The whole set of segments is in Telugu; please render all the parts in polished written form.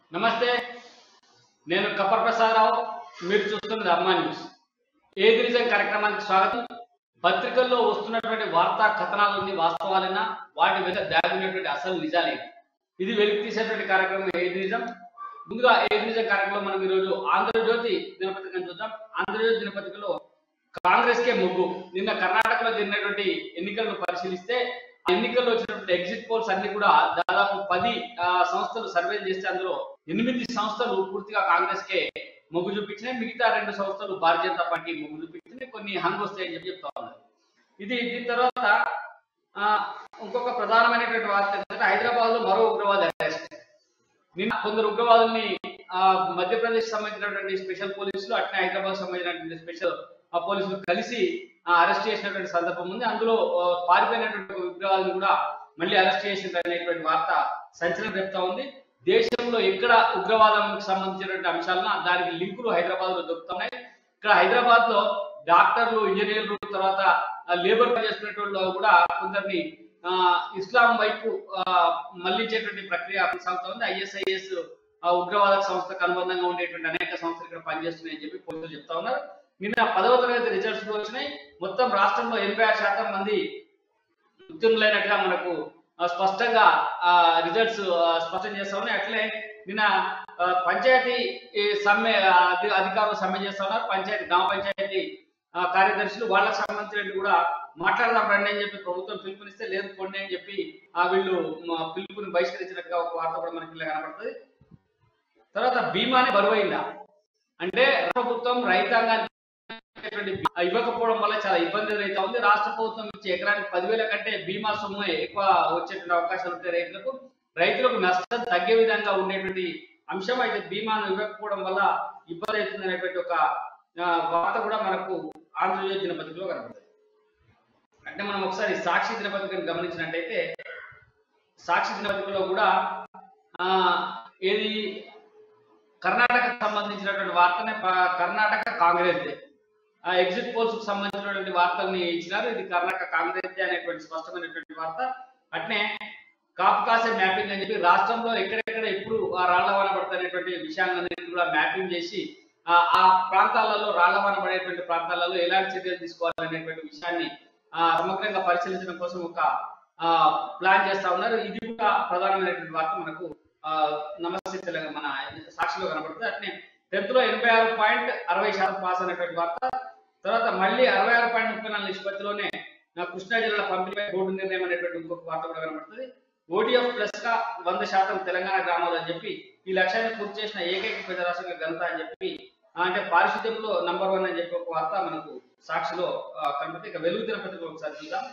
నమస్తే. నేను కపర్ ప్రసాదరావు. మీరు చూస్తున్నది అమ్మా న్యూస్. ఏది నిజం కార్యక్రమానికి స్వాగతం. పత్రికల్లో వస్తున్నటువంటి వార్తా కథనాలన్నీ వాస్తవాలైనా వాటి మీద దాగినటువంటి అసలు నిజాలే. ఇది వెలికి తీసేటువంటి కార్యక్రమం ఏది నిజం. ముందుగా ఏది నిజం కార్యక్రమం మనం ఈరోజు ఆంధ్రజ్యోతి దినపత్రికను చూద్దాం. ఆంధ్రజ్యోతి దినపత్రికలో కాంగ్రెస్ కే మొగ్గు. నిన్న కర్ణాటకలో జరిగినటువంటి ఎన్నికలను పరిశీలిస్తే ఎన్నికల్లో వచ్చినటువంటి ఎగ్జిట్ పోల్స్ అన్ని కూడా దాదాపు 10 సంస్థలు సర్వే చేస్తే అందులో 8 సంస్థలు పూర్తిగా కాంగ్రెస్ కే మొగ్గు చూపించినాయి. మిగతా 2 సంస్థలు భారతీయ జనతా పార్టీ మొగ్గు చూపించినాయి. కొన్ని హంగ్ వస్తాయని చెప్తా ఉన్నారు. దీని తర్వాత ఇంకొక ప్రధానమైనటువంటి వార్త ఏంటంటే హైదరాబాద్ లో మరో ఉగ్రవాది అరెస్ట్. నిన్న కొందరు ఉగ్రవాదుల్ని మధ్యప్రదేశ్ సంబంధించినటువంటి స్పెషల్ పోలీసులు అట్నే హైదరాబాద్ సంబంధించినటువంటి స్పెషల్ పోలీసులు కలిసి అరెస్ట్ చేసినటువంటి సందర్భం ఉంది. అందులో పారిపోయినటువంటి ఉగ్రవాదులు కూడా మళ్ళీ అరెస్ట్ చేసినటువంటి వార్త సంచలనం చెప్తా ఉంది. దేశంలో ఎక్కడ ఉగ్రవాదానికి సంబంధించినటువంటి అంశాలను దానికి లింకులు హైదరాబాద్ లో దొరుకుతున్నాయి. ఇక్కడ హైదరాబాద్ లో డాక్టర్లు, ఇంజనీర్లు, తర్వాత లేబర్ పనిచేస్తున్నటువంటి కూడా కొందరిని ఇస్లాం వైపు మళ్లించేటువంటి ప్రక్రియ కొనసాగుతా ఉంది. ISIS ఉగ్రవాద సంస్థకు అనుబంధంగా ఉండేటువంటి అనేక సంస్థలు ఇక్కడ పనిచేస్తున్నాయని చెప్పి పోలీసులు చెప్తా ఉన్నారు. నిన్న 10వ తరగతి రిజల్ట్స్ వచ్చినాయి. మొత్తం రాష్ట్రంలో 86% మంది ఉత్తీర్ణులైనట్టుగా మనకు స్పష్టంగా రిజల్ట్స్ స్పష్టం చేస్తా ఉన్నాయి. అట్లే నిన్న పంచాయతీ సమ్మె అధికారులు సమ్మె చేస్తా ఉన్నారు. గ్రామ పంచాయతీ కార్యదర్శులు వాళ్ళకి సంబంధించినట్టు కూడా మాట్లాడదాం రండి అని చెప్పి ప్రభుత్వం పిలుపునిస్తే లేదు కొండి అని చెప్పి వీళ్ళు పిలుపుని బహిష్కరించినట్టుగా ఒక వార్త కూడా మనకి ఇలా కనపడుతుంది. తర్వాత బీమానే బరువైందా అంటే ప్రభుత్వం రైతాంగానికి ఇవ్వకపోవడం వల్ల చాలా ఇబ్బంది ఎదురైతా ఉంది. రాష్ట్ర ప్రభుత్వం ఇచ్చే ఎకరానికి 10,000 కంటే బీమా సొమ్ము ఎక్కువ వచ్చేటువంటి అవకాశాలు ఉంటాయి రైతులకు నష్టం తగ్గే విధంగా ఉండేటువంటి అంశం. అయితే బీమాను ఇవ్వకపోవడం వల్ల ఇబ్బంది అవుతుంది అనేటువంటి ఒక వార్త కూడా మనకు ఆంధ్రజ్యోతి దినపత్రికలో కనబడుతుంది. అంటే మనం ఒకసారి సాక్షి దినపత్రికను గమనించినట్టయితే సాక్షి దినపత్రికలో కూడా ఏది కర్ణాటకకు సంబంధించినటువంటి వార్తనే కర్ణాటక కాంగ్రెస్ ఎగ్జిట్ పోల్స్ కు సంబంధించినటువంటి వార్తల్ని ఇచ్చినారు. ఇది కర్ణాటక కాంగ్రెస్ అనేటువంటి స్పష్టమైనటువంటి వార్త. అట్నే కాపు కాసే మ్యాపింగ్ అని చెప్పి రాష్ట్రంలో ఎక్కడెక్కడ ఎప్పుడు రాళ్లవాన పడుతున్నటువంటి విషయాలన్నింటినీ కూడా మ్యాపింగ్ చేసి ఆ ప్రాంతాలలో రాళ్లవాన పడేటువంటి ప్రాంతాలలో ఎలాంటి చర్యలు తీసుకోవాలనేటువంటి విషయాన్ని సమగ్రంగా పరిశీలించడం కోసం ఒక ప్లాన్ చేస్తా ఉన్నారు. ఇది కూడా ప్రధానమైనటువంటి వార్త మనకు నమస్తే తెలంగాణ మన సాక్షిలో కనబడుతుంది. అట్నే 10th లో 86.60% పాస్ అనేటువంటి వార్త. తర్వాత మళ్ళీ 66.34 నిష్పత్తిలోనే కృష్ణా జిల్లాల పంపిణీపై బోర్డు నిర్ణయం అనేటువంటి ఇంకొక వార్త కూడా కనబడుతుంది. ODF ప్లస్ గా 100% తెలంగాణ గ్రామాలు అని చెప్పి ఈ లక్ష్యాన్ని పూర్తి చేసిన ఏకైక పెద్ద రాష్ట్రంగా ఘనత అని చెప్పి అంటే పారిశుద్ధ్యంలో నంబర్ 1 అని చెప్పి ఒక వార్త మనకు సాక్షిలో కనబడుతుంది. ఇక వెలుగు దినపత్రికలో ఒకసారి చూద్దాం.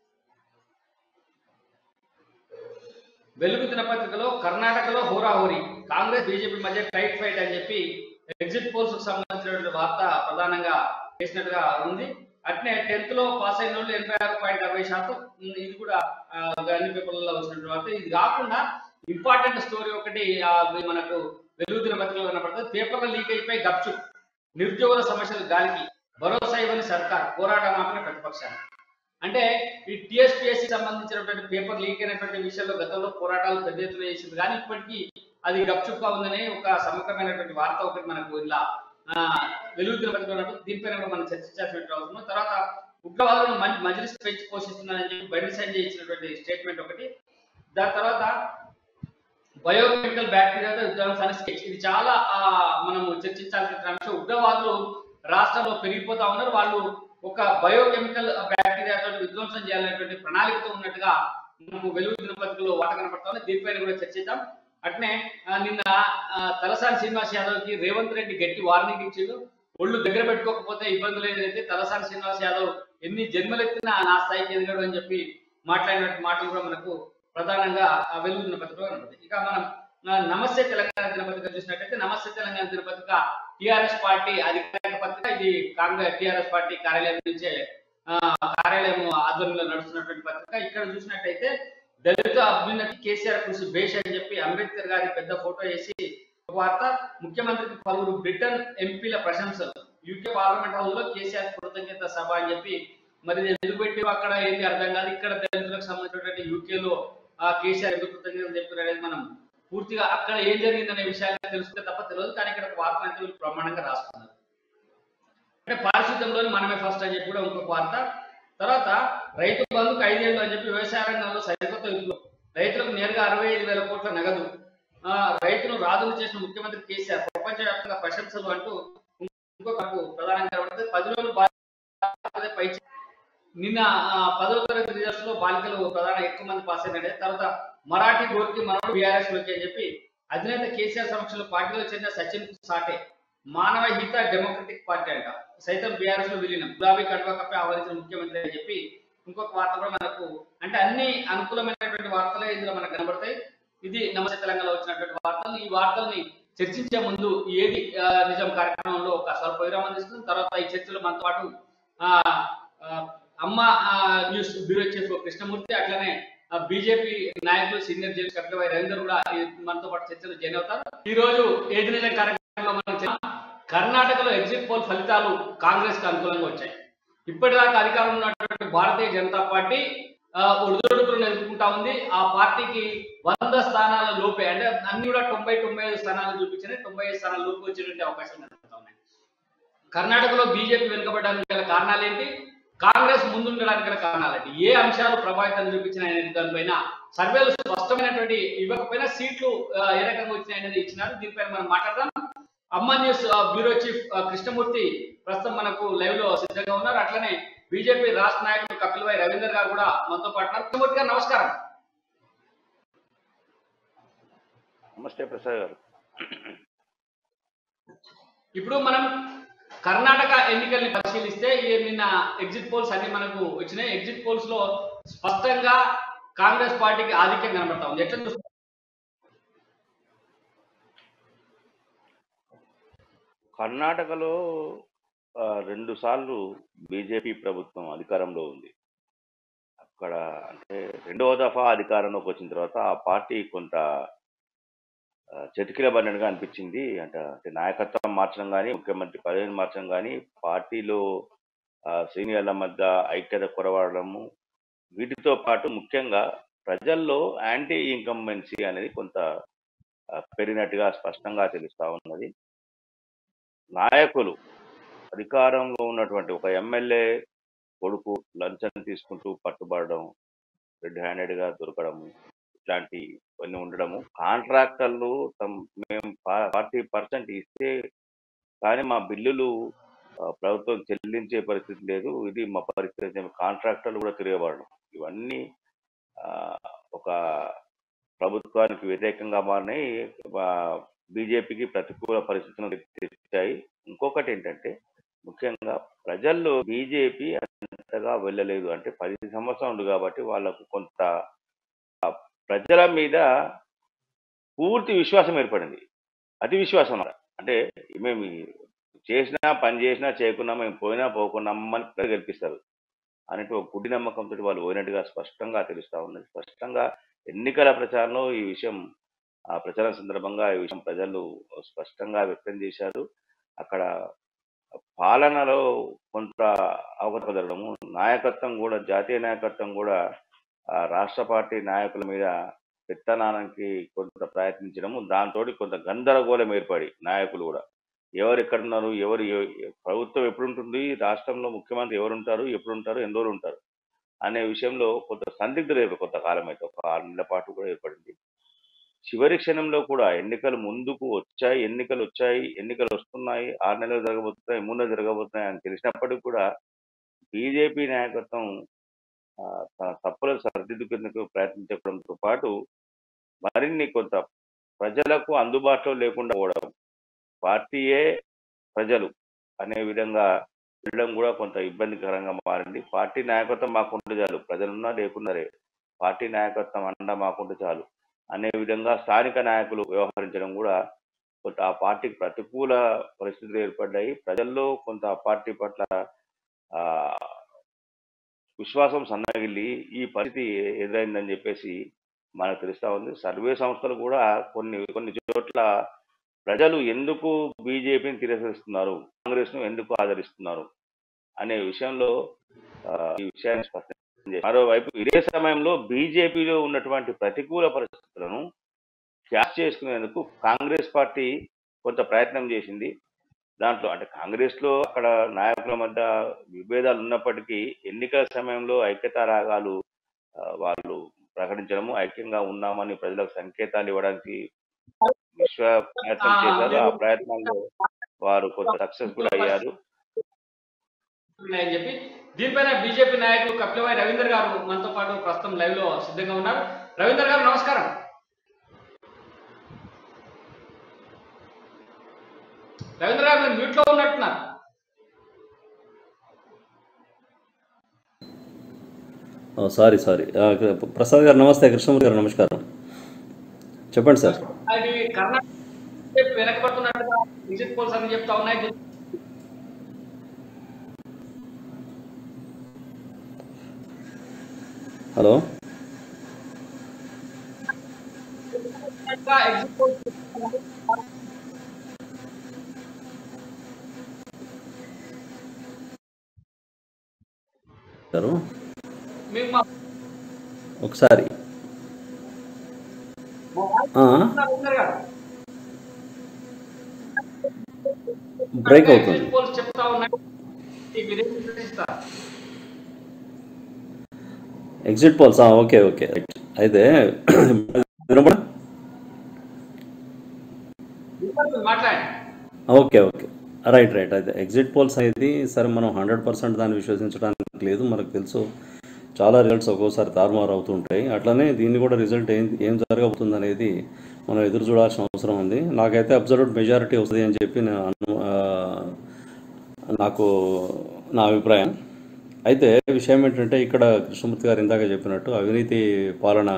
వెలుగు దినపత్రికలో కర్ణాటకలో హోరాహోరీ, కాంగ్రెస్ బీజేపీ మధ్య టైట్ ఫైట్ అని చెప్పి ఎగ్జిట్ పోల్స్ కు సంబంధించినటువంటి వార్త ప్రధానంగా చేసినట్టుగా ఉంది. అట్నే 10th లో పాస్ అయిన వాళ్ళు 86.60%. ఇది కూడా అన్ని పేపర్లలో వచ్చినటువంటి వార్త. ఇది కాకుండా ఇంపార్టెంట్ స్టోరీ ఒకటి మనకు వెలుగు దినపత్రికలో కనపడుతుంది. పేపర్ల లీక్ అయిపోయి గప్చుప్, నిరుద్యోగుల సమస్యలు గాలికి, భరోసా ఇవ్వని సర్కార్, పోరాటం ఆపిన ప్రతిపక్షాలు. అంటే ఈ TSPSC సంబంధించినటువంటి పేపర్ లీక్ అయినటువంటి విషయంలో గతంలో పోరాటాలు పెద్ద ఎత్తున చేసింది, కానీ ఇప్పటికీ అది గప్చుప్గా ఉందని ఒక సమగ్రమైనటువంటి వార్త ఒకటి మనకు ఇలా వెలుగు దినపత్రికలో దీనిపైన కూడా మనం చర్చించాల్సిన అవసరం. తర్వాత ఉగ్రవాదులను మజ్లిస్ పెంచి పోషిస్తున్నారని చెప్పి బండి సంజయ్ ఇచ్చినటువంటి స్టేట్మెంట్ ఒకటి. దాని తర్వాత బయోకెమికల్ బ్యాక్టీరియాతో విధ్వంసానికి స్కెచ్. ఇది చాలా మనము చర్చించాల్సిన అంశం. ఉగ్రవాదులు రాష్ట్రంలో పెరిగిపోతా ఉన్నారు. వాళ్ళు ఒక బయోకెమికల్ బ్యాక్టీరియాతో విధ్వంసం చేయాలనేటువంటి ప్రణాళికతో ఉన్నట్టుగా మనకు వెలుగు దినపత్రికలో వార్త కనపడతా ఉంది. దీనిపైన కూడా చర్చిద్దాం. అట్నే నిన్న తలసాని శ్రీనివాస్ యాదవ్ కి రేవంత్ రెడ్డి గట్టి వార్నింగ్ ఇచ్చిండు. ఒళ్ళు దగ్గర పెట్టుకోకపోతే ఇబ్బందులు ఏదైతే తలసాని శ్రీనివాస్ యాదవ్ ఎన్ని జన్మలెత్తినా నా స్థాయికి ఎదగడు అని చెప్పి మాట్లాడినట్టు మాటలు కూడా మనకు ప్రధానంగా వెలుగు దినపత్రికలో కనబడుతుంది. ఇక మనం నమస్తే తెలంగాణ దినపత్రిక చూసినట్టయితే నమస్తే తెలంగాణ దినపత్రిక టిఆర్ఎస్ పార్టీ అధికారిక పత్రిక. ఇది కాంగ్రెస్ టిఆర్ఎస్ పార్టీ కార్యాలయం నుంచే కార్యాలయం ఆధ్వర్యంలో నడుస్తున్నటువంటి పత్రిక. ఇక్కడ చూసినట్టయితే దళిత అభ్యున్నతి కేసీఆర్ కృషి బేష్ అని చెప్పి అంబేద్కర్ గారి పెద్ద ఫోటో వేసి ఒక వార్త. ముఖ్యమంత్రికి పలువురు బ్రిటన్ ఎంపీల ప్రశంసలు, UK పార్లమెంట్ హౌస్ లో కేసీఆర్ కృతజ్ఞత సభ అని చెప్పి మరి ఎందుకు పెట్టి అక్కడ ఏంటి అర్థం కాదు. ఇక్కడ దళితులకు సంబంధించినటువంటి UK లో కేసీఆర్ ఎందుకు కృతజ్ఞతలు చెప్తున్నారు అనేది మనం పూర్తిగా అక్కడ ఏం జరిగిందనే విషయాలు తెలుసుకుంటే తప్ప తెలియదు. కానీ ఇక్కడ ఒక వార్త అయితే వీళ్ళు బ్రహ్మాండంగా రాస్తున్నారు. అంటే పారిశుద్ధ్యంలోని మనమే ఫస్ట్ అని చెప్పి కూడా ఇంకొక వార్త. తర్వాత రైతు బంధుకు 5 ఏళ్ళు అని చెప్పి వ్యవసాయ రంగంలో సరికొత్త విధులు. రైతులకు నేరుగా 65,000 కోట్ల నగదు. రైతును రాజును చేసిన ముఖ్యమంత్రి కేసీఆర్ ప్రపంచవ్యాప్తంగా ప్రశంసలు అంటూ ఇంకొక ప్రధానంగా కనబడుతుంది. 10 రోజులు పై నిన్న 10వ తరగతి రిజల్ట్స్ లో బాలికలు ప్రధాన ఎక్కువ మంది పాస్ అయినట్టే. తర్వాత మరాఠీ గోర్కి మనోడు బీఆర్ఎస్ లోకి అని చెప్పి అధినేత కేసీఆర్ సమక్షంలో పార్టీలో చెందిన సచిన్ సాటే మానవ హిత డెమోక్రటిక్ పార్టీ అంట సైతం బీఆర్ఎస్ లో విలీనం. గులాబీ కడువ కప్పి ఆహ్వానించిన ముఖ్యమంత్రి అని చెప్పి ఇంకొక వార్త కూడా మనకు అంటే అన్ని అనుకూలమైనటువంటి వార్తలే ఇందులో మనకు కనబడతాయి. ఇది నమస్తే తెలంగాణలో వచ్చినటువంటి వార్తలు. ఈ వార్తల్ని చర్చించే ముందు ఏది నిజం కార్యక్రమంలో ఒక స్వల్ప విరామం తీసుకుని తర్వాత ఈ చర్చలో మనతో పాటు అమ్మ న్యూస్ బ్యూరో చీఫ్ కృష్ణమూర్తి అట్లనే బీజేపీ నాయకులు సీనియర్ జడ్జి కపిలవాయి రవీందర్ కూడా మనతో పాటు చర్చలు జాయిన్ అవుతారు. ఈ రోజు ఏది నిజం కార్యక్రమంలో మనం కర్ణాటకలో ఎగ్జిట్ పోల్ ఫలితాలు కాంగ్రెస్ కు అనుకూలంగా వచ్చాయి. ఇప్పటిదాకా అధికారంలో ఉన్నటువంటి భారతీయ జనతా పార్టీ ఒడిదొడుకులను ఎదుర్కొంటా ఉంది. ఆ పార్టీకి 100 స్థానాల లోపే అంటే అన్ని కూడా 90-95 స్థానాలు చూపించాయి. 95 స్థానాల లోపు వచ్చేటువంటి అవకాశాలు కనబడతా ఉన్నాయి. కర్ణాటకలో బీజేపీ వెనుకబడడానికి గల కారణాలు ఏంటి, కాంగ్రెస్ ముందుండడానికి గల కారణాలు ఏంటి, ఏ అంశాలు ప్రభావితం చూపించిన దానిపైన సర్వేలు స్పష్టమైనటువంటి ఇవ్వకపోయినా సీట్లు ఏ రకంగా వచ్చినాయి అనేది ఇచ్చినారు. దీనిపైన మనం మాట్లాడదాం. అమ్మ న్యూస్ బ్యూరో చీఫ్ కృష్ణమూర్తి ప్రస్తుతం మనకు లైవ్ లో సిద్ధంగా ఉన్నారు. అట్లనే బీజేపీ రాష్ట్ర నాయకులు కపిలవాయి రవీందర్ గారు కూడా మనతో పాటు కృష్ణమూర్తి గారు నమస్కారం. నమస్తే ప్రసాద్ గారు. ఇప్పుడు మనం కర్ణాటక ఎన్నికల్ని పరిశీలిస్తే నిన్న ఎగ్జిట్ పోల్స్ అన్ని మనకు వచ్చినాయి. ఎగ్జిట్ పోల్స్ లో స్పష్టంగా కాంగ్రెస్ పార్టీకి ఆధిక్యం కనబడతా ఉంది. ఎట్లా చూస్తారు? కర్ణాటకలో 2 సార్లు బీజేపీ ప్రభుత్వం అధికారంలో ఉంది. అక్కడ అంటే 2వ దఫా అధికారంలోకి వచ్చిన తర్వాత ఆ పార్టీ కొంత చతికిలబడినట్టుగా అనిపించింది. అంటే నాయకత్వం మార్చడం కానీ ముఖ్యమంత్రి పదవిని మార్చడం కానీ పార్టీలో సీనియర్ల మధ్య ఐక్యత కొరవడము, వీటితో పాటు ముఖ్యంగా ప్రజల్లో యాంటీ ఇన్కంబెన్సీ అనేది కొంత పెరిగినట్టుగా స్పష్టంగా తెలుస్తా ఉన్నది. నాయకులు అధికారంలో ఉన్నటువంటి ఒక ఎమ్మెల్యే కొడుకు లంచం తీసుకుంటూ పట్టుబడడం, రెడ్ హ్యాండెడ్గా దొరకడము, ఇట్లాంటి కొన్ని ఉండడము, కాంట్రాక్టర్లు మేము 40% ఇస్తే కానీ మా బిల్లులు ప్రభుత్వం చెల్లించే పరిస్థితి లేదు, ఇది మా పరిస్థితి, కాంట్రాక్టర్లు కూడా తిరగబడడం, ఇవన్నీ ఒక ప్రభుత్వానికి వ్యతిరేకంగా మారినాయి, బీజేపీకి ప్రతికూల పరిస్థితులను తెచ్చాయి. ఇంకొకటి ఏంటంటే ముఖ్యంగా ప్రజల్లో బీజేపీ అంతగా వెళ్ళలేదు. అంటే 10 సంవత్సరాలు కాబట్టి వాళ్ళకు కొంత ప్రజల మీద పూర్తి విశ్వాసం ఏర్పడింది. అతి విశ్వాసం అంటే మేము చేసినా పని చేసినా చేయకున్నా మేము పోయినా పోకున్నామని ప్రజలు గెలిపిస్తారు అనేటి ఒక గుడ్డి నమ్మకంతో వాళ్ళు పోయినట్టుగా స్పష్టంగా తెలుస్తూ ఉన్నది. స్పష్టంగా ఎన్నికల ప్రచారంలో ఈ విషయం ప్రచారం సందర్భంగా ఈ విషయం ప్రజలు స్పష్టంగా వ్యక్తం చేశారు. అక్కడ పాలనలో కొంత అవకతవకలు జరగడము, నాయకత్వం కూడా జాతీయ నాయకత్వం కూడా రాష్ట్ర పార్టీ నాయకుల మీద పెత్తనానికి కొంత ప్రయత్నించడము, దాంతో కొంత గందరగోళం ఏర్పడి నాయకులు కూడా ఎవరు ఎక్కడున్నారు, ప్రభుత్వం ఎప్పుడుంటుంది, రాష్ట్రంలో ముఖ్యమంత్రి ఎవరుంటారు, ఎప్పుడుంటారు, ఎన్ని రోజులు ఉంటారు అనే విషయంలో కొంత సందిగ్ధత కొంతకాలం అయితే ఒక 6 నెలల పాటు కూడా ఏర్పడింది. చివరి క్షణంలో కూడా ఎన్నికలు ముందుకు వచ్చాయి, ఎన్నికలు వస్తున్నాయి, 6 నెలలు జరగబోతున్నాయి, 3 నెలలు జరగబోతున్నాయి అని తెలిసినప్పటికీ కూడా బీజేపీ నాయకత్వం తన తప్పులను సరిదిద్దుకునేందుకు ప్రయత్నించడంతో పాటు మరిన్ని కొంత ప్రజలకు అందుబాటులో లేకుండా పోవడం, పార్టీయే ప్రజలు అనే విధంగా వెళ్ళడం కూడా కొంత ఇబ్బందికరంగా మారింది. పార్టీ నాయకత్వం మాకుంటే చాలు, ప్రజలున్నా లేకున్నారే, పార్టీ నాయకత్వం అండా మాకుంటే చాలు అనే విధంగా స్థానిక నాయకులు వ్యవహరించడం కూడా కొంత ఆ పార్టీకి ప్రతికూల పరిస్థితులు ఏర్పడ్డాయి. ప్రజల్లో కొంత ఆ పార్టీ పట్ల విశ్వాసం సన్నగిల్లి ఈ పరిస్థితి ఎదురైందని చెప్పేసి మనకు తెలుస్తా ఉంది. సర్వే సంస్థలు కూడా కొన్ని చోట్ల ప్రజలు ఎందుకు బీజేపీని తిరస్కరిస్తున్నారు, కాంగ్రెస్ ను ఎందుకు ఆదరిస్తున్నారు అనే విషయంలో ఈ విషయాన్ని స్పష్టం చేశారు. మరోవైపు ఇదే సమయంలో బీజేపీలో ఉన్నటువంటి ప్రతికూల పరిస్థితులను క్యాష్ చేసుకునేందుకు కాంగ్రెస్ పార్టీ కొంత ప్రయత్నం చేసింది. దాంట్లో అంటే కాంగ్రెస్లో అక్కడ నాయకుల మధ్య విభేదాలు ఉన్నప్పటికీ ఎన్నికల సమయంలో ఐక్యతా రాగాలు వాళ్ళు ప్రకటించడము, ఐక్యంగా ఉన్నామని ప్రజలకు సంకేతాలు ఇవ్వడానికి విశ్వ ప్రయత్నం చేశారు. ఆ ప్రయత్నంలో వారు కొంత సక్సెస్ కూడా అయ్యారు అని చెప్పి దీనిపైన బీజేపీ నాయకులు కపిలవాయి రవీందర్ గారు మనతో పాటు ప్రస్తుతం లైవ్ లో సిద్ధంగా ఉన్నారు. రవీందర్ గారు నమస్కారం. రవీంద్ర గారు మీరు మ్యూట్ లో ఉన్నట్టున్నారు. సారీ ప్రసాద్ గారు నమస్తే. కృష్ణమూర్తి గారు నమస్కారం. చెప్పండి సార్. అది కర్ణాటక వెనకబడుతున్నట్టుగా ఎగ్జిట్ పోల్స్ అని చెప్తా ఉన్నాయి. హలో ఎగ్జిట్ పోల్స్ ఒకసారి బ్రేక్ అవుతుంది. ఎగ్జిట్ పోల్స్ ఓకే అయితే ఓకే రైట్ అయితే ఎగ్జిట్ పోల్స్ అనేది సరే మనం 100% దాన్ని విశ్వసించడానికి లేదు. మనకు తెలుసు చాలా రిజల్ట్స్ ఒక్కోసారి తారుమారు అవుతుంటాయి. అట్లనే దీన్ని కూడా రిజల్ట్ ఏం జరగబోతుంది అనేది మనం ఎదురు చూడాల్సిన అవసరం ఉంది. నాకైతే అబ్జర్వ్డ్ మెజారిటీ వస్తుంది అని చెప్పి నాకు నా అభిప్రాయం. అయితే విషయం ఏంటంటే ఇక్కడ కృష్ణమూర్తి గారు ఇందాక చెప్పినట్టు అవినీతి పాలన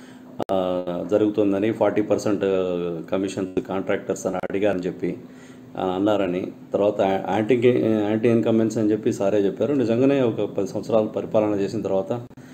జరుగుతుందని 40% కమిషన్ కాంట్రాక్టర్స్ అని అడిగారని చెప్పి అన్నారని, తర్వాత యాంటీ ఇన్కంబెన్స్ అని చెప్పి సారే చెప్పారు. నిజంగానే ఒక 10 సంవత్సరాలు పరిపాలన చేసిన తర్వాత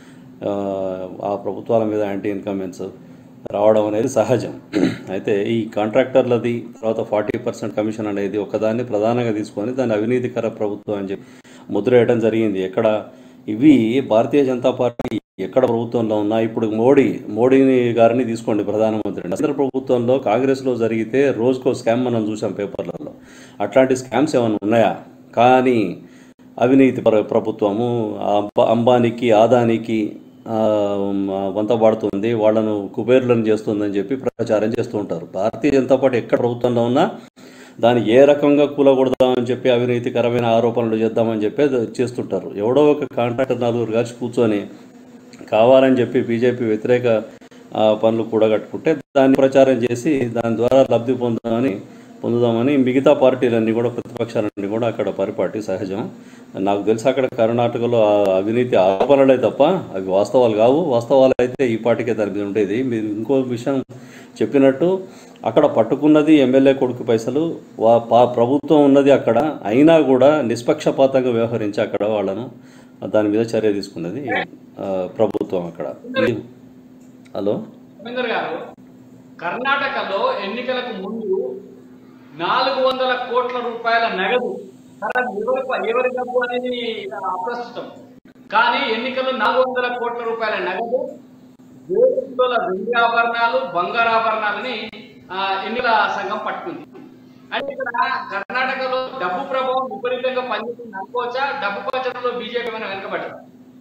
ఆ ప్రభుత్వాల మీద యాంటీ ఇన్కంబెన్స్ రావడం అనేది సహజం. అయితే ఈ కాంట్రాక్టర్లది తర్వాత 40% కమిషన్ అనేది ఒకదాన్ని ప్రధానంగా తీసుకొని దాన్ని అవినీతికర ప్రభుత్వం అని చెప్పి ముద్ర వేయడం జరిగింది. ఎక్కడ ఇవి భారతీయ జనతా పార్టీ ఎక్కడ ప్రభుత్వంలో ఉన్నా, ఇప్పుడు మోడీని గారిని తీసుకోండి ప్రధానమంత్రిని. కేంద్ర ప్రభుత్వంలో కాంగ్రెస్లో జరిగితే రోజుకో స్కామ్ మనం చూసాం పేపర్లలో. అట్లాంటి స్కామ్స్ ఏమైనా ఉన్నాయా? కానీ అవినీతి ప్రభుత్వము అంబానీకి ఆదానికి వంతపాడుతుంది, వాళ్ళను కుబేర్లను చేస్తుందని చెప్పి ప్రచారం చేస్తూ ఉంటారు. భారతీయ జనతా పార్టీ ఎక్కడ ప్రభుత్వంలో ఉన్నా దాన్ని ఏ రకంగా కూలగొడదామని చెప్పి అవినీతికరమైన ఆరోపణలు చేద్దామని చెప్పి చేస్తుంటారు. ఎవడో ఒక కాంట్రాక్టర్ 4 కలిసి కూర్చొని కావాలని చెప్పి బీజేపీ వ్యతిరేక పనులు కూడగట్టుకుంటే దాన్ని ప్రచారం చేసి దాని ద్వారా లబ్ధి పొందుదామని మిగతా పార్టీలన్నీ కూడా ప్రతిపక్షాలన్నీ కూడా అక్కడ పరిపాటి సహజం. నాకు తెలిసి అక్కడ కర్ణాటకలో అవినీతి ఆరోపణలే తప్ప అవి వాస్తవాలు కావు. వాస్తవాలు అయితే ఈ పార్టీకే దాని మీద ఉండేది. మీరు ఇంకో విషయం చెప్పినట్టు అక్కడ పట్టుకున్నది ఎమ్మెల్యే కొడుకు పైసలు, ప్రభుత్వం ఉన్నది అక్కడ, అయినా కూడా నిష్పక్షపాతంగా వ్యవహరించి అక్కడ వాళ్ళను దాని మీద చర్య తీసుకున్నది ప్రభుత్వం అక్కడ. హలో రవీందర్ గారు, కర్ణాటకలో ఎన్నికలకు ముందు 400 కోట్ల రూపాయల నగదు ఎవరి డబ్బు అనేది అప్రస్తుతం. కానీ ఎన్నికల్లో 400 కోట్ల రూపాయల నగదు, 7 కిలోల వెండి ఆభరణాలు, బంగారు ఆభరణాలని ఎన్నికల సంఘం పట్టుకుంది. అంటే ఇక్కడ కర్ణాటకలో డబ్బు ప్రభావం విపరీతంగా పనిచేస్తుంది అనుకోవచ్చా? డబ్బు పంచడంలో బీజేపీ ఏమైనా వెనుకబడ్డారు?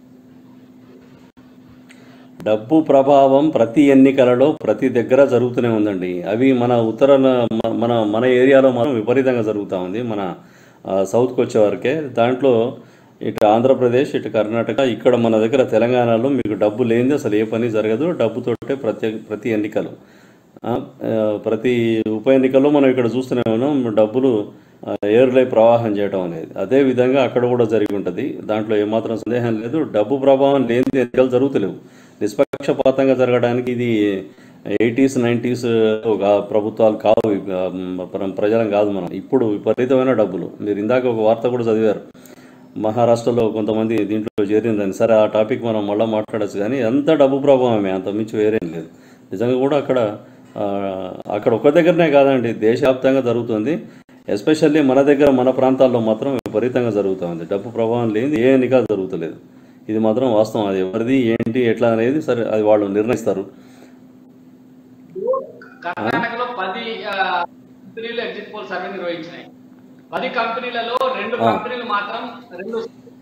డబ్బు ప్రభావం ప్రతి ఎన్నికలలో ప్రతి దగ్గర జరుగుతూనే ఉందండి. అవి మన మన ఏరియాలో మాత్రం విపరీతంగా జరుగుతూ ఉంది. మన సౌత్కి వచ్చేవరకే దాంట్లో ఇటు ఆంధ్రప్రదేశ్, ఇటు కర్ణాటక, ఇక్కడ మన దగ్గర తెలంగాణలో మీకు డబ్బు లేనిది అసలు ఏ పని జరగదు. డబ్బుతోటే ప్రతి ఎన్నికలు, ప్రతి ఉప ఎన్నికల్లో మనం ఇక్కడ చూస్తూనే ఉన్నాం డబ్బులు ఏర్లై ప్రవాహం చేయడం అనేది. అదే విధంగా అక్కడ కూడా జరిగి ఉంటుంది. దాంట్లో ఏమాత్రం సందేహం లేదు. డబ్బు ప్రభావం లేని ఎన్నికలు జరుగుతలేవు. నిష్పక్షపాతంగా జరగడానికి ఇది 80s 90s ప్రభుత్వాలు కావు, ప్రజలం కాదు మనం. ఇప్పుడు విపరీతమైన డబ్బులు. మీరు ఇందాక ఒక వార్త కూడా చదివారు, మహారాష్ట్రలో కొంతమంది దీంట్లో చేరిందని. సరే ఆ టాపిక్ మనం మళ్ళీ మాట్లాడచ్చు, కానీ ఎంత డబ్బు ప్రభావమే, అంత మించి వేరేం లేదు. నిజంగా కూడా అక్కడ ఒక్క దగ్గరనే కాదండి, దేశవ్యాప్తంగా జరుగుతుంది. ఎస్పెషల్లీ మన దగ్గర మన ప్రాంతాల్లో మాత్రం విపరీతంగా జరుగుతుంది. డబ్బు ప్రభావం లేని ఏ ఎన్నికలు జరుగుతలేదు. ఇది మాత్రం వాస్తవం. అది ఎవరిది ఏంటి ఎట్లా అనేది సరే అది వాళ్ళు నిర్ణయిస్తారు. కర్ణాటకలో 10 కంపెనీలు ఎగ్జిట్ పోల్ సర్వే నిర్వహించినాయి. 10 కంపెనీలలో 2 కంపెనీలు మాత్రం 2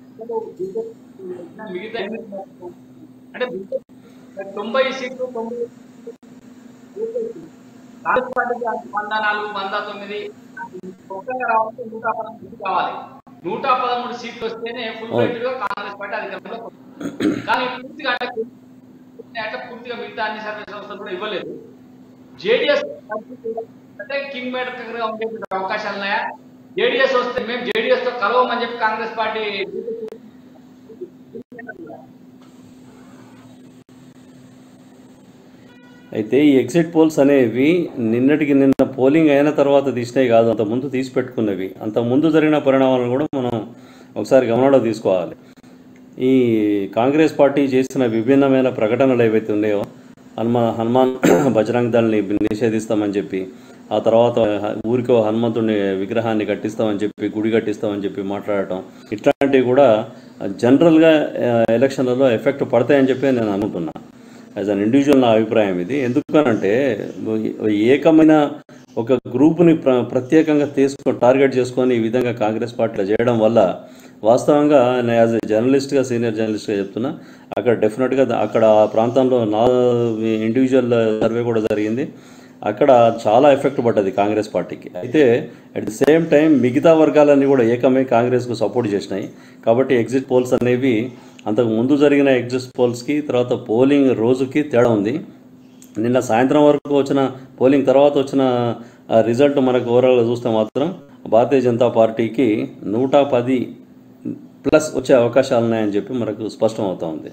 మిగతా అంటే 90 సీట్లు 90 కాంగ్రెస్ పార్టీకి 104 109 ఒక్కగా రావాలంటే 113 సీట్లు కావాలి. 113 సీట్లు వస్తేనే ఫుల్ ఫ్లెడ్జ్డ్ గా కాంగ్రెస్ పార్టీ అధికారంలో వస్తుంది. కానీ పూర్తిగా మిగతా అన్ని సర్వే సంస్థలు కూడా ఇవ్వలేదు. జేడీఎస్ అంటే కింగ్ మేకర్ గా ఉండే అవకాశాలు ఉన్నాయా? జేడీఎస్ వస్తే మేము జేడీఎస్ తో కలవమని చెప్పి కాంగ్రెస్ పార్టీ అయితే ఈ ఎగ్జిట్ పోల్స్ అనేవి నిన్నటికి నిన్న పోలింగ్ అయిన తర్వాత తీసినవి కాదు, అంత ముందు తీసి పెట్టుకున్నవి. అంత ముందు జరిగిన పరిణామాలను కూడా మనం ఒకసారి గమనంలో తీసుకోవాలి. ఈ కాంగ్రెస్ పార్టీ చేసిన విభిన్నమైన ప్రకటనలు ఏవైతే ఉన్నాయో, హనుమాన్ బజరంగ్ దళని నిషేధిస్తామని చెప్పి, ఆ తర్వాత ఊరికో హనుమంతుడిని విగ్రహాన్ని కట్టిస్తామని చెప్పి, గుడి కట్టిస్తామని చెప్పి మాట్లాడటం, ఇట్లాంటివి కూడా జనరల్గా ఎలక్షన్లలో ఎఫెక్ట్ పడతాయని చెప్పి నేను అనుకుంటున్నాను. యాజ్ అన్ ఇండివిజువల్ నా అభిప్రాయం ఇది. ఎందుకనంటే ఏకమైన ఒక గ్రూప్ని ప్రత్యేకంగా టార్గెట్ చేసుకొని ఈ విధంగా కాంగ్రెస్ పార్టీలో చేయడం వల్ల వాస్తవంగా నేను యాజ్ ఎ జర్నలిస్ట్గా, సీనియర్ జర్నలిస్ట్గా చెప్తున్నా, అక్కడ డెఫినెట్గా అక్కడ ఆ ప్రాంతంలో నా ఇండివిజువల్ సర్వే కూడా జరిగింది. అక్కడ చాలా ఎఫెక్ట్ పడ్డది కాంగ్రెస్ పార్టీకి. అయితే అట్ ది సేమ్ టైం మిగతా వర్గాలన్నీ కూడా ఏకమై కాంగ్రెస్కు సపోర్ట్ చేసినాయి. కాబట్టి ఎగ్జిట్ పోల్స్ అనేవి అంతకు ముందు జరిగిన ఎగ్జిట్ పోల్స్కి తర్వాత పోలింగ్ రోజుకి తేడా ఉంది. నిన్న సాయంత్రం వరకు వచ్చిన పోలింగ్ తర్వాత వచ్చిన రిజల్ట్ మనకు ఓవరాల్గా చూస్తే మాత్రం భారతీయ జనతా పార్టీకి 110+ వచ్చే అవకాశాలు ఉన్నాయని చెప్పి మనకు స్పష్టం అవుతా ఉంది.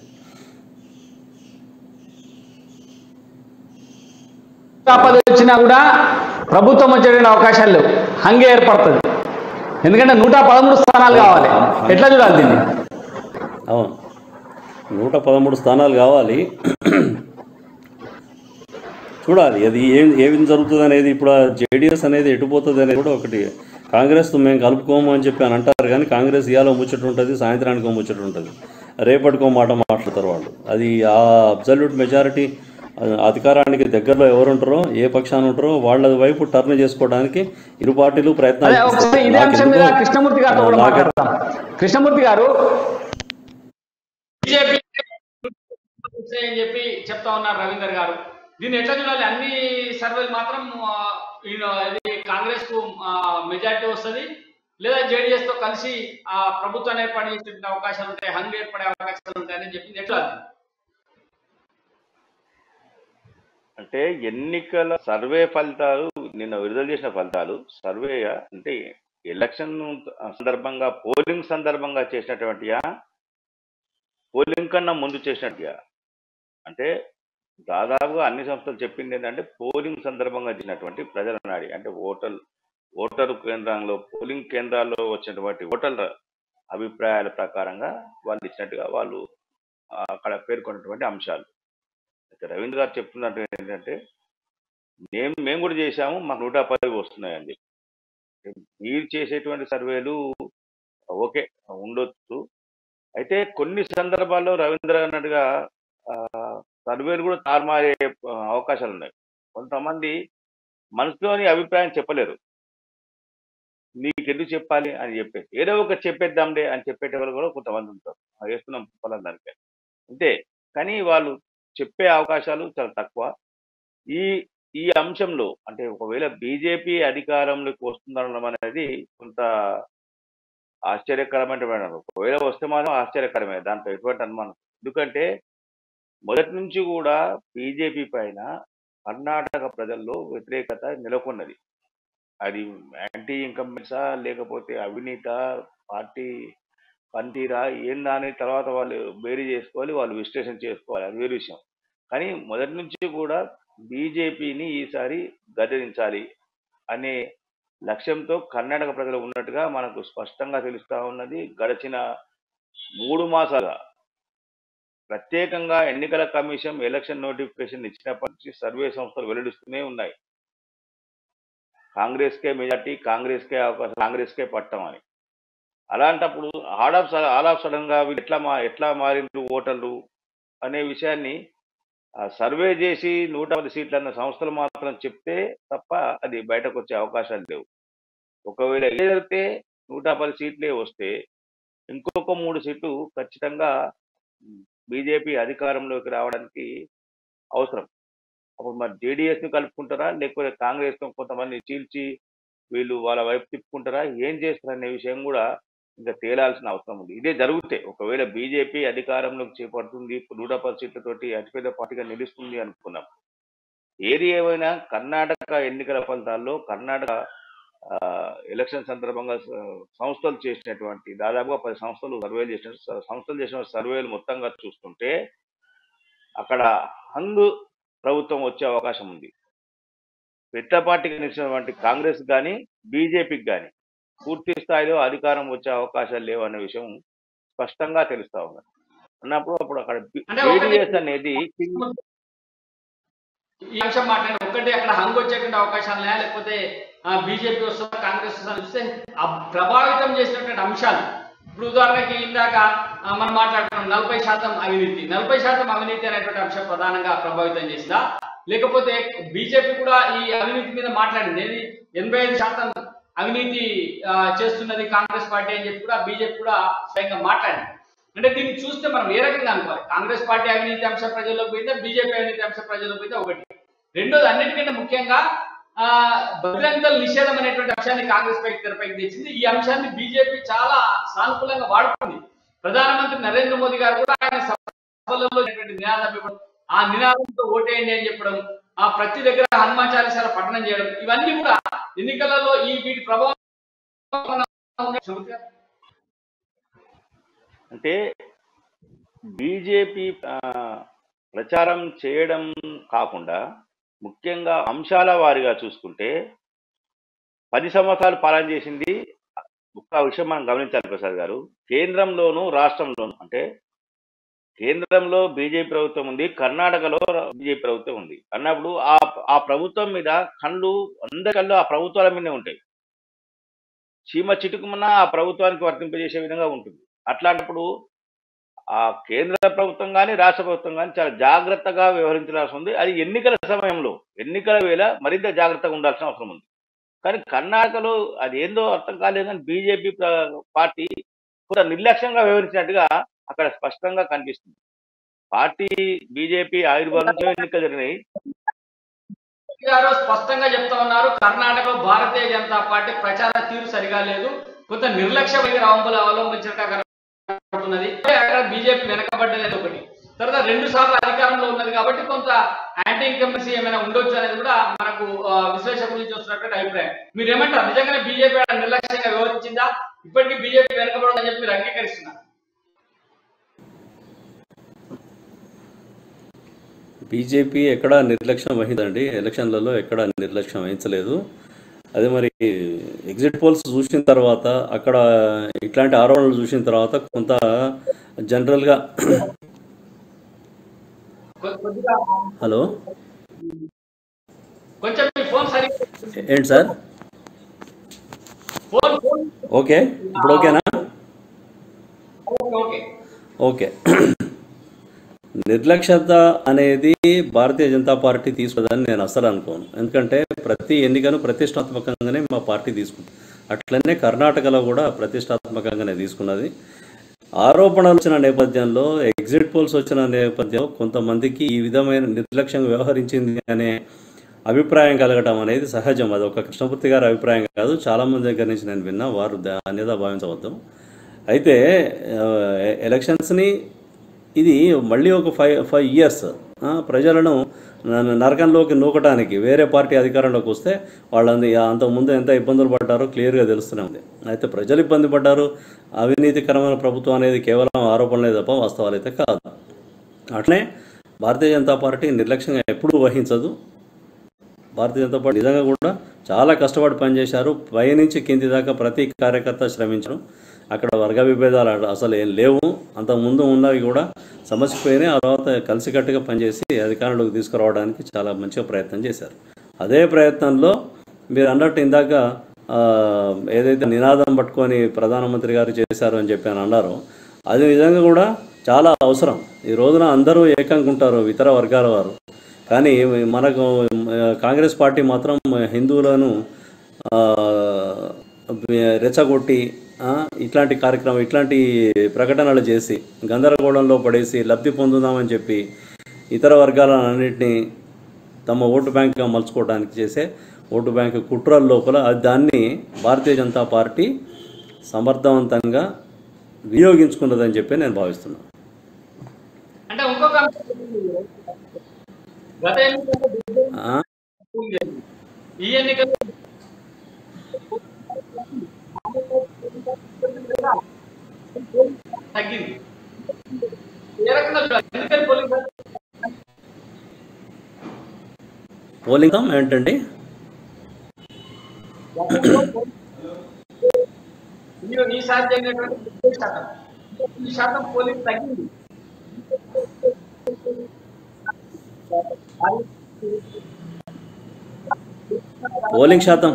110 వచ్చినా కూడా ప్రభుత్వం వచ్చే అవకాశాలు లేవు, హంగే ఏర్పడుతుంది. ఎందుకంటే 113 స్థానాలు కావాలి. ఎట్లా చూడాలి దీన్ని? అవును, 113 స్థానాలు కావాలి. చూడాలి అది ఏం జరుగుతుంది అనేది. ఇప్పుడు జేడీఎస్ అనేది ఎటుపోతుంది అనేది కూడా ఒకటి. కాంగ్రెస్ మేము కలుపుకోము అని చెప్పి అని అంటారు, కానీ కాంగ్రెస్ ఇవాళ ముచ్చట ఉంటుంది, సాయంత్రానికి ముచ్చట ఉంటుంది, రేపటికో మాట మాట్లాడతారు వాళ్ళు. అది ఆ అబ్జల్యూట్ మెజారిటీ అధికారానికి దగ్గరలో ఎవరు ఉంటారో, ఏ పక్షాన్ని ఉంటారో వాళ్ళ వైపు టర్న్ చేసుకోవడానికి ఇరు పార్టీలు ప్రయత్నాలు. కృష్ణమూర్తి గారు బీజేపీ అని చెప్పి చెప్తా ఉన్నారు రవీందర్ గారు. దీన్ని ఎట్లా చూడాలి? అన్ని సర్వేలు మాత్రం ఇది కాంగ్రెస్ కు మెజారిటీ వస్తుంది, లేదా జేడీఎస్ తో కలిసి ఆ ప్రభుత్వాన్ని ఏర్పాటు చేసే అవకాశాలు ఉంటాయి, హంగ్ ఏర్పడే అవకాశాలు ఉంటాయని చెప్పింది. ఎట్లా? అంటే ఎన్నికల సర్వే ఫలితాలు నిన్న విడుదల చేసిన ఫలితాలు సర్వే అంటే ఎలక్షన్ సందర్భంగా పోలింగ్ సందర్భంగా చేసినటువంటియా, పోలింగ్ కన్నా ముందు చేసినట్టుగా? అంటే దాదాపుగా అన్ని సంస్థలు చెప్పింది ఏంటంటే పోలింగ్ సందర్భంగా చేసినటువంటి ప్రజల నాడి, అంటే ఓటరు కేంద్రంలో పోలింగ్ కేంద్రాల్లో వచ్చినటువంటి ఓటర్ల అభిప్రాయాల ప్రకారంగా వాళ్ళు ఇచ్చినట్టుగా వాళ్ళు అక్కడ పేర్కొన్నటువంటి అంశాలు. అయితే రవీంద్ర గారు చెప్తున్నట్టు ఏంటంటే మేము కూడా చేశాము, మాకు 110 వస్తున్నాయని చెప్పి. మీరు చేసేటువంటి సర్వేలు ఓకే ఉండొచ్చు, అయితే కొన్ని సందర్భాల్లో రవీంద్ర అన్నట్టుగా సర్వేలు కూడా తారుమారే అవకాశాలు ఉన్నాయి. కొంతమంది మనసులోని అభిప్రాయం చెప్పలేరు, నీకెందుకు చెప్పాలి అని చెప్పేసి ఏదో ఒక చెప్పేద్దాంలే అని చెప్పేటవాళ్ళు కూడా కొంతమంది ఉంటారు. వేస్తున్నాం పొలం దానికే అంతే, కానీ వాళ్ళు చెప్పే అవకాశాలు చాలా తక్కువ. ఈ అంశంలో అంటే ఒకవేళ బీజేపీ అధికారంలోకి వస్తుందనడం అనేది కొంత ఆశ్చర్యకరమైన, ఒకవేళ వస్తే మాత్రం ఆశ్చర్యకరమే, దాంట్లో ఎటువంటి అనుమానం. ఎందుకంటే మొదటి నుంచి కూడా బీజేపీ పైన కర్ణాటక ప్రజల్లో వ్యతిరేకత నెలకొన్నది. అది యాంటీ ఇన్కంబెన్సా లేకపోతే అవినీత పార్టీ పనితీరా ఏందా అనే తర్వాత వాళ్ళు బేరీ చేసుకోవాలి, వాళ్ళు విశ్లేషణ చేసుకోవాలి, అది వేరే విషయం. కానీ మొదటి నుంచి కూడా బీజేపీని ఈసారి గద్దెదించాలి అనే లక్ష్యంతో కర్ణాటక ప్రజలు ఉన్నట్టుగా మనకు స్పష్టంగా తెలుస్తూ ఉన్నది. గడిచిన 3 మాసాలుగా ప్రత్యేకంగా ఎన్నికల కమిషన్ ఎలక్షన్ నోటిఫికేషన్ ఇచ్చినప్పటి నుంచి సర్వే సంస్థలు వెల్లడిస్తూనే ఉన్నాయి, కాంగ్రెస్కే మెజార్టీ, కాంగ్రెస్కే అవకాశం, కాంగ్రెస్కే పట్టం అని. అలాంటప్పుడు ఆల్ ఆఫ్ సడన్ గా ఎట్లా మారిండ్రు ఓటర్లు అనే విషయాన్ని సర్వే చేసి 110 సీట్లు అన్న సంస్థలు మాత్రం చెప్తే తప్ప అది బయటకు వచ్చే అవకాశాలు లేవు. ఒకవేళ ఏదైతే 110 సీట్లే వస్తే ఇంకొక 3 సీట్లు ఖచ్చితంగా బీజేపీ అధికారంలోకి రావడానికి అవసరం. అప్పుడు మరి జేడీఎస్ని కలుపుకుంటారా, లేకపోతే కాంగ్రెస్ కొంతమంది చీల్చి వీళ్ళు వాళ్ళ వైపు తిప్పుకుంటారా, ఏం చేస్తారనే విషయం కూడా ఇంకా తేలాల్సిన అవసరం ఉంది. ఇదే జరిగితే ఒకవేళ బీజేపీ అధికారంలోకి చేపడుతుంది, 110 సీట్లతోటి అతిపెద్ద పార్టీగా నిలుస్తుంది అనుకున్నాం. ఏది ఏమైనా కర్ణాటక ఎన్నికల ఫలితాల్లో కర్ణాటక ఎలక్షన్ సందర్భంగా సంస్థలు చేసినటువంటి దాదాపుగా 10 సంస్థలు సర్వేలు చేసిన సర్వేలు మొత్తంగా చూస్తుంటే అక్కడ హంగ్ ప్రభుత్వం వచ్చే అవకాశం ఉంది. పెద్ద పార్టీకి నిలిచినటువంటి కాంగ్రెస్ కానీ బీజేపీకి కానీ పూర్తి స్థాయిలో అధికారం వచ్చే అవకాశాలు లేవు అనే విషయం స్పష్టంగా తెలుస్తా ఉంది. అన్నప్పుడు అప్పుడు అక్కడ అంటే జేడీఎస్ అనేది ఈ అంశం మాట్లాడి ఒకటి అక్కడ హంగ్ వచ్చేటువంటి అవకాశాలు ఉన్నాయా, లేకపోతే బీజేపీ వస్తుందా కాంగ్రెస్ వస్తుందా చూస్తే ప్రభావితం చేసినటువంటి అంశాలు. ఇప్పుడు ఉదాహరణకి ఇందాక మనం మాట్లాడుతున్నాం 40% అవినీతి. 40% అవినీతి అనేటువంటి అంశం ప్రధానంగా ప్రభావితం చేసిందా, లేకపోతే బీజేపీ కూడా ఈ అవినీతి మీద మాట్లాడింది, ఏది 85% అవినీతి చేస్తున్నది కాంగ్రెస్ పార్టీ అని చెప్పి కూడా బీజేపీ కూడా స్వయంగా మాట్లాడింది. అంటే దీన్ని చూస్తే మనం ఏ రకంగా అనుకోవాలి? కాంగ్రెస్ పార్టీ అవినీతి అంశం ప్రజల్లోకి పోయిందా, బీజేపీ అవినీతి అంశం ప్రజల్లోకి పోయిందా? ఒకటి. రెండోది, అన్నిటికంటే ముఖ్యంగా బహిరంగ నిషేధం అనేటువంటి అంశాన్ని కాంగ్రెస్ పైకి తెరపైకి తెచ్చింది. ఈ అంశాన్ని బీజేపీ చాలా సానుకూలంగా వాడుకుంది. ప్రధానమంత్రి నరేంద్ర మోదీ గారు కూడా ఆయన సభలలో నినాదం ఇవ్వడం, ఆ నినాదంతో ఓటేయండి అని చెప్పడం, ఆ ప్రతి దగ్గర హనుమాన్ చాలీసాల పఠనం చేయడం, ఇవన్నీ కూడా ఎన్నికలలో ఈ వీటి ప్రభావం. అంటే బీజేపీ ప్రచారం చేయడం కాకుండా ముఖ్యంగా అంశాల వారిగా చూసుకుంటే 10 సంవత్సరాలు పాలన చేసింది. ఒక్క విషయం మనం గమనించాలి ప్రసాద్ గారు, కేంద్రంలోను రాష్ట్రంలోను, అంటే కేంద్రంలో బీజేపీ ప్రభుత్వం ఉంది, కర్ణాటకలో బీజేపీ ప్రభుత్వం ఉంది అన్నప్పుడు ఆ ప్రభుత్వం మీద అందరి కళ్ళు ఆ ప్రభుత్వాల మీదే ఉంటాయి. చీమ చిటుకుమన్నా ఆ ప్రభుత్వానికి వర్తింపజేసే విధంగా ఉంటుంది. అట్లాంటప్పుడు ఆ కేంద్ర ప్రభుత్వం కానీ రాష్ట్ర ప్రభుత్వం కానీ చాలా జాగ్రత్తగా వ్యవహరించాల్సి ఉంది. అది ఎన్నికల సమయంలో, ఎన్నికల వేళ మరింత జాగ్రత్తగా ఉండాల్సిన అవసరం ఉంది. కానీ కర్ణాటకలో అది ఏందో అర్థం కాలేదు, కానీ బీజేపీ పార్టీ కూడా నిర్లక్ష్యంగా వ్యవహరించినట్టుగా అక్కడ స్పష్టంగా కనిపిస్తుంది. పార్టీ బీజేపీ ఆవిర్భావం నుంచి ఎన్నికలు జరిగినాయి. గారు స్పష్టంగా చెప్తా ఉన్నారు, కర్ణాటకలో భారతీయ జనతా పార్టీ ప్రచార తీరు సరిగా లేదు, కొంత నిర్లక్ష్య వైఖరి అవలంబించినట్టుగా అక్కడ బీజేపీ వెనకబడ్డది ఒకటి. తర్వాత 2 సార్లు అధికారంలో ఉన్నది కాబట్టి కొంత యాంటీ ఇన్కంబెన్సీ ఏమైనా ఉండొచ్చు అనేది కూడా మనకు విశ్లేషకుల నుంచి వస్తున్నటువంటి అభిప్రాయం. మీరు ఏమంటారు? నిజంగానే బీజేపీ నిర్లక్ష్యంగా వ్యవహరించిందా? ఇప్పటికీ బీజేపీ వెనకబడదని చెప్పి మీరు అంగీకరిస్తున్నారు? బీజేపీ ఎక్కడా నిర్లక్ష్యం వహించండి, ఎలక్షన్లలో ఎక్కడా నిర్లక్ష్యం వహించలేదు. అదే మరి ఎగ్జిట్ పోల్స్ చూసిన తర్వాత, అక్కడ ఇట్లాంటి ఆరోపణలు చూసిన తర్వాత కొంత జనరల్గా హలో కొంచెం ఏంటి సార్? ఓకే, ఇప్పుడు ఓకేనా? ఓకే. నిర్లక్ష్యత అనేది భారతీయ జనతా పార్టీ తీసుకుందని నేను అస్సలు అనుకోను. ఎందుకంటే ప్రతి ఎన్నికను ప్రతిష్టాత్మకంగానే మా పార్టీ తీసుకుంది. అట్లనే కర్ణాటకలో కూడా ప్రతిష్టాత్మకంగానే తీసుకున్నది. ఆరోపణలు వచ్చిన నేపథ్యంలో, ఎగ్జిట్ పోల్స్ వచ్చిన నేపథ్యంలో కొంతమందికి ఈ విధమైన నిర్లక్ష్యంగా వ్యవహరించింది అనే అభిప్రాయం కలగటం అనేది సహజం. అది ఒక కృష్ణమూర్తి గారి అభిప్రాయం కాదు, చాలామంది దగ్గర నుంచి నేను విన్నా, వారు అన్యదా భావించవద్దు. అయితే ఎలక్షన్స్ని ఇది మళ్ళీ ఒక 5 ఇయర్స్ ప్రజలను నరకంలోకి నూకటానికి వేరే పార్టీ అధికారంలోకి వస్తే వాళ్ళని అంతకుముందు ఎంత ఇబ్బందులు పడ్డారో క్లియర్గా తెలుస్తూనే ఉంది. అయితే ప్రజలు ఇబ్బంది పడ్డారు. అవినీతికరమైన ప్రభుత్వం అనేది కేవలం ఆరోపణలే తప్ప వాస్తవాలు అయితే కాదు. అట్లనే భారతీయ జనతా పార్టీ నిర్లక్ష్యంగా ఎప్పుడూ వహించదు. భారతీయ జనతా పార్టీ నిజంగా కూడా చాలా కష్టపడి పనిచేశారు. పైనుంచి కింది దాకా ప్రతి కార్యకర్త శ్రమించరు. అక్కడ వర్గ విభేదాలు అసలు ఏం లేవు. అంతకుముందు ఉన్నవి కూడా సమస్యపోయినాయి. ఆ తర్వాత కలిసికట్టుగా పనిచేసి అధికారంలోకి తీసుకురావడానికి చాలా మంచిగా ప్రయత్నం చేశారు. అదే ప్రయత్నంలో మీరు అన్నట్టు ఇందాక ఏదైతే నినాదం పట్టుకొని ప్రధానమంత్రి గారు చేశారు అని చెప్పి అన్నారు, అది నిజంగా కూడా చాలా అవసరం. ఈ రోజున అందరూ ఏకంగా ఉంటారు ఇతర వర్గాల వారు, కానీ మనకు కాంగ్రెస్ పార్టీ మాత్రం హిందువులను ఆ, రెచ్చగొట్టి ఇట్లాంటి కార్యక్రమం ఇట్లాంటి ప్రకటనలు చేసి గందరగోళంలో పడేసి లబ్ధి పొందుదామని చెప్పి ఇతర వర్గాలన్నింటినీ తమ ఓటు బ్యాంక్గా మలుచుకోవడానికి చేసే ఓటు బ్యాంకు కుట్రల లోపల దాన్ని భారతీయ జనతా పార్టీ సమర్థవంతంగా వినియోగించుకున్నదని చెప్పి నేను భావిస్తున్నాను. అంటే ఇంకొక గత ఎన్నికల్లో ఈ ఎన్నికల్లో తగ్గింది. ఏ రకంగా ఎన్నికల పోలింగ్ ఏంటండి? ఈసారి జరిగినటువంటి 70% పోలింగ్ తగ్గింది. పోలింగ్ శాతం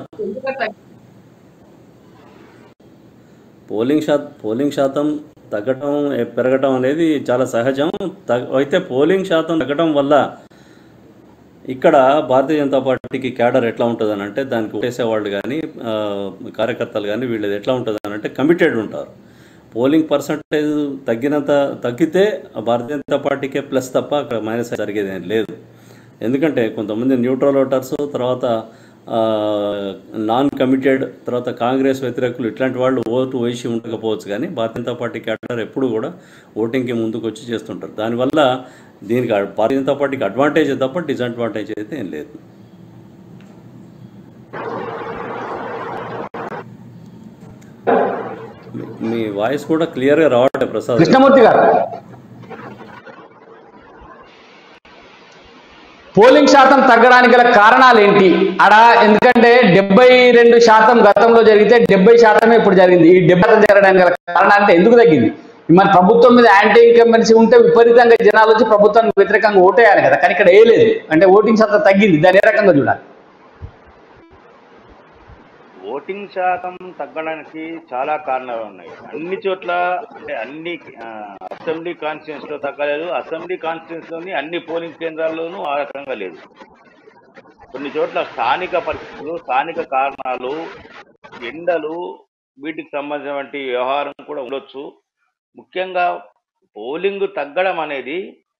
తగ్గటం పెరగటం అనేది చాలా సహజం. అయితే పోలింగ్ శాతం తగ్గటం వల్ల ఇక్కడ భారతీయ జనతా పార్టీకి క్యాడర్ ఎట్లా ఉంటుందని అంటే, దానికి ఓటేసేవాళ్ళు కానీ కార్యకర్తలు కానీ వీళ్ళది ఎట్లా ఉంటుందని అంటే కమిటెడ్ ఉంటారు. పోలింగ్ పర్సంటేజ్ తగ్గితే భారతీయ జనతా పార్టీకే ప్లస్ తప్ప అక్కడ మైనస్ జరిగేది ఏం లేదు. ఎందుకంటే కొంతమంది న్యూట్రల్ ఓటర్స్, తర్వాత నాన్ కమిటెడ్, తర్వాత కాంగ్రెస్ వ్యతిరేకులు ఇట్లాంటి వాళ్ళు ఓటు వేసి ఉండకపోవచ్చు, కానీ భారతీయ జనతా పార్టీ క్యాడర్ ఎప్పుడు కూడా ఓటింగ్కి ముందుకు వచ్చి చేస్తుంటారు. దానివల్ల దీనికి భారతీయ జనతా పార్టీకి అడ్వాంటేజ్ తప్ప డిసడ్వాంటేజ్ అయితే ఏం లేదు. మీ వాయిస్ కూడా క్లియర్గా రావట్లేదు ప్రసాద్. కృష్ణమూర్తి గారు, పోలింగ్ శాతం తగ్గడానికి గల కారణాలు ఏంటి అడ? ఎందుకంటే 72% గతంలో జరిగితే 70% ఇప్పుడు జరిగింది. ఈ 70% జరగడానికి గల కారణాలు అంటే ఎందుకు తగ్గింది? మన ప్రభుత్వం మీద యాంటీ ఇన్కంబెన్సీ ఉంటే విపరీతంగా జనాలు వచ్చి ప్రభుత్వానికి వ్యతిరేకంగా ఓటేయాలి కదా, కానీ ఇక్కడ వేయలేదు అంటే ఓటింగ్ శాతం తగ్గింది. దాన్ని ఏ రకంగా చూడాలి? ఓటింగ్ శాతం తగ్గడానికి చాలా కారణాలు ఉన్నాయి. అన్ని చోట్ల అంటే అన్ని అసెంబ్లీ కాన్స్టిట్యూన్స్ లో తగ్గలేదు. అసెంబ్లీ కాన్స్టిట్యూన్స్ లోని అన్ని పోలింగ్ కేంద్రాల్లోనూ ఆ రకంగా లేదు. కొన్ని చోట్ల స్థానిక పరిస్థితులు, స్థానిక కారణాలు, ఎండలు, వీటికి సంబంధించినటువంటి వ్యవహారం కూడా ఉండొచ్చు. ముఖ్యంగా పోలింగ్ తగ్గడం అనేది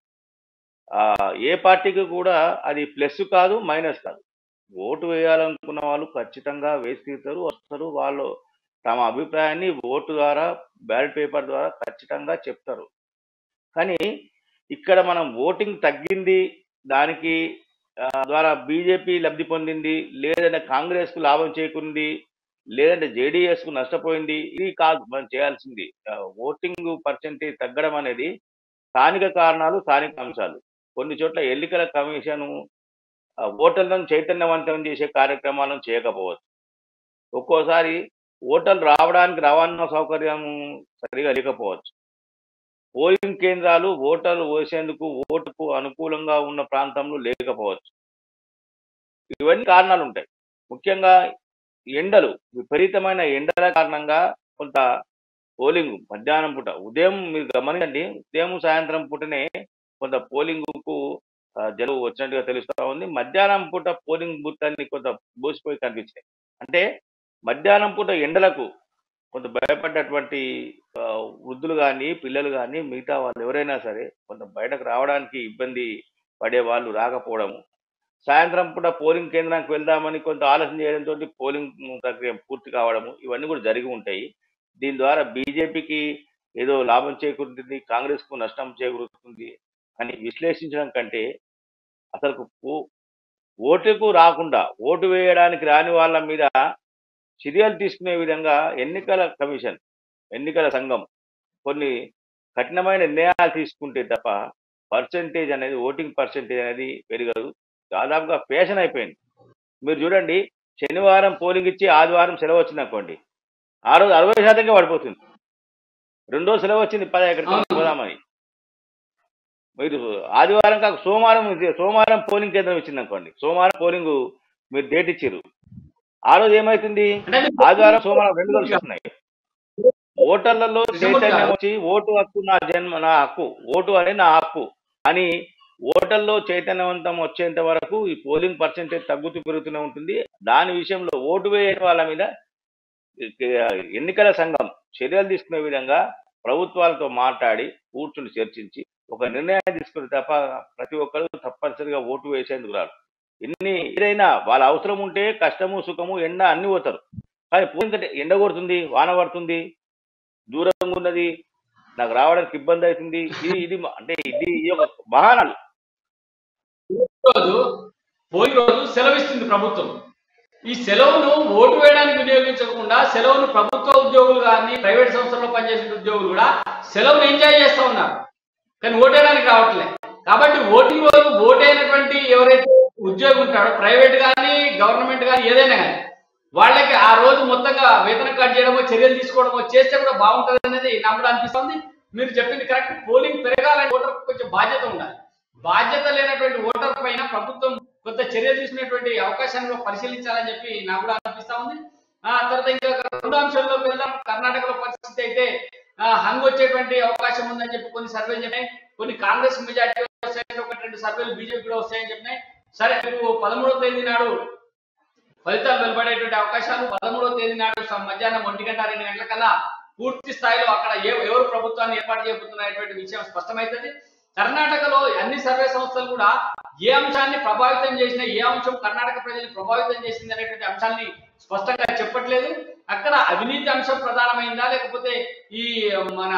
ఏ పార్టీకి కూడా అది ప్లస్ కాదు, మైనస్ కాదు. ఓటు వేయాలనుకున్న వాళ్ళు ఖచ్చితంగా వేసి తీరుతారు, వస్తారు. వాళ్ళు తమ అభిప్రాయాన్ని ఓటు ద్వారా, బ్యాలెట్ పేపర్ ద్వారా ఖచ్చితంగా చెప్తారు. కానీ ఇక్కడ మనం ఓటింగ్ తగ్గింది, దానికి ద్వారా బీజేపీ లబ్ధి పొందింది, లేదంటే కాంగ్రెస్కు లాభం చేకూరింది, లేదంటే జేడీఎస్కు నష్టపోయింది, ఇది కాదు మనం చేయాల్సింది. ఓటింగ్ పర్సెంటేజ్ తగ్గడం అనేది స్థానిక కారణాలు, స్థానిక అంశాలు. కొన్ని చోట్ల ఎన్నికల కమిషన్ ఓటర్లను చైతన్యవంతం చేసే కార్యక్రమాలను చేయకపోవచ్చు. ఒక్కోసారి ఓటర్లు రావడానికి రవాణా సౌకర్యం సరిగా లేకపోవచ్చు. పోలింగ్ కేంద్రాలు ఓటర్లు వేసేందుకు ఓటుకు అనుకూలంగా ఉన్న ప్రాంతంలో లేకపోవచ్చు. ఇవన్నీ కారణాలు ఉంటాయి. ముఖ్యంగా ఎండలు, విపరీతమైన ఎండల కారణంగా కొంత పోలింగ్ మధ్యాహ్నం పూట, ఉదయం మీరు గమనించండి, ఉదయం సాయంత్రం పూటనే కొంత పోలింగ్కు జలుబు వచ్చినట్టుగా తెలుస్తూ ఉంది. మధ్యాహ్నం పూట పోలింగ్ బూత్ అన్ని కొంత బోసిపోయి కనిపించాయి. అంటే మధ్యాహ్నం పూట ఎండలకు కొంత భయపడ్డటువంటి వృద్ధులు కానీ, పిల్లలు కానీ, మిగతా వాళ్ళు ఎవరైనా సరే కొంత బయటకు రావడానికి ఇబ్బంది పడే వాళ్ళు రాకపోవడము, సాయంత్రం పూట పోలింగ్ కేంద్రానికి వెళ్దామని కొంత ఆలస్యం చేయడంతో పోలింగ్ ప్రక్రియ పూర్తి కావడము, ఇవన్నీ కూడా జరిగి ఉంటాయి. దీని ద్వారా బీజేపీకి ఏదో లాభం చేకూరుతుంది, కాంగ్రెస్కు నష్టం చేకూరుతుంది అని విశ్లేషించడం కంటే, అసలు ఓటుకు రాకుండా ఓటు వేయడానికి రాని వాళ్ళ మీద చర్యలు తీసుకునే విధంగా ఎన్నికల కమిషన్, ఎన్నికల సంఘం కొన్ని కఠినమైన నిర్ణయాలు తీసుకుంటే తప్ప పర్సెంటేజ్ అనేది, ఓటింగ్ పర్సెంటేజ్ అనేది పెరగదు. దాదాపుగా ఫ్యాషన్ అయిపోయింది. మీరు చూడండి, శనివారం పోలింగ్ ఇచ్చి ఆదివారం సెలవు వచ్చింది అనుకోండి, ఆ రోజు 60% పడిపోతుంది. రెండో సెలవు వచ్చింది 10 ఎక్కడికి పోదామని, మీరు ఆదివారం కాక సోమవారం పోలింగ్ కేంద్రం ఇచ్చింది అనుకోండి, సోమవారం పోలింగ్ మీరు డేట్ ఇచ్చారు, ఆ రోజు ఏమవుతుంది, ఆదివారం సోమవారం 2 కలిసి వస్తున్నాయి. ఓటర్లలో కృష్ణమూర్తి చైతన్యం గారు వచ్చి ఓటు హక్కు నా జన్మ నా హక్కు, ఓటు అనేది నా హక్కు అని ఓటర్లో చైతన్యవంతం వచ్చేంత వరకు ఈ పోలింగ్ పర్సెంటేజ్ తగ్గుతూ పెరుగుతూనే ఉంటుంది. దాని విషయంలో ఓటు వేయని వాళ్ళ మీద ఎన్నికల సంఘం చర్యలు తీసుకునే విధంగా ప్రభుత్వాలతో మాట్లాడి కూర్చుని చర్చించి ఒక నిర్ణయం తీసుకుని తప్ప ప్రతి ఒక్కరు తప్పనిసరిగా ఓటు వేసేందుకు రారు. ఏదైనా వాళ్ళ అవసరం ఉంటే కష్టము సుఖము ఎండ అన్ని పోతారు. కానీ పోయిందంటే ఎండ కొడుతుంది, వాన పడుతుంది, దూరంగా ఉన్నది, నాకు రావడానికి ఇబ్బంది అవుతుంది, ఇది అంటే ఇది ఒక బహానాలు. రోజు పోలింగ్ రోజు సెలవు ఇస్తుంది ప్రభుత్వం. ఈ సెలవును ఓటు వేయడానికి వినియోగించకుండా సెలవును ప్రభుత్వ ఉద్యోగులు కానీ ప్రైవేట్ సంస్థల్లో పనిచేసే ఉద్యోగులు కూడా సెలవును ఎంజాయ్ చేస్తూ ఉన్నారు, కానీ ఓటేయడానికి రావట్లేదు. కాబట్టి ఓటింగ్ రోజు ఓటైనటువంటి ఎవరైతే ఉద్యోగి ఉంటాడో ప్రైవేట్ కానీ గవర్నమెంట్ కానీ ఏదైనా కానీ వాళ్ళకి ఆ రోజు మొత్తంగా వేతనం కట్ చేయడమో చర్యలు తీసుకోవడమో చేస్తే కూడా బాగుంటుంది అనేది నాకు కూడా అనిపిస్తుంది. మీరు చెప్పింది కరెక్ట్. పోలింగ్ పెరగాలని ఓటర్ కొంచెం బాధ్యత ఉండాలి. బాధ్యత లేనటువంటి ఓటర్ పైన ప్రభుత్వం కొంత చర్యలు తీసుకునేటువంటి అవకాశాన్ని పరిశీలించాలని చెప్పి నాకు కూడా అనిపిస్తా ఉంది. తర్వాత ఇంకా రెండు అంశాల్లోకి వెళ్దాం. కర్ణాటకలో పరిస్థితి అయితే హంగ్ వచ్చేటువంటి అవకాశం ఉందని చెప్పి కొన్ని సర్వేలు చెప్పినాయి. కొన్ని కాంగ్రెస్ మెజార్టీ వస్తాయి, ఒకటి రెండు సర్వేలు బీజేపీ కూడా వస్తాయని చెప్పినాయి. సరే, రేపు 13వ తేదీ నాడు ఫలితాలు వెలువడేటువంటి అవకాశాలు, 13వ తేదీ నాడు మధ్యాహ్నం 1 గంట 2 గంటల కల్లా పూర్తి స్థాయిలో అక్కడ ఎవరు ప్రభుత్వాన్ని ఏర్పాటు చేయబోతున్నటువంటి విషయం స్పష్టమవుతుంది. కర్ణాటకలో అన్ని సర్వే సంస్థలు కూడా ఏ అంశాన్ని ప్రభావితం చేసినా, ఏ అంశం కర్ణాటక ప్రజల్ని ప్రభావితం చేసింది అనేటువంటి అంశాన్ని స్పష్టంగా చెప్పట్లేదు. అక్కడ అవినీతి అంశం ప్రధానమైందా, లేకపోతే ఈ మన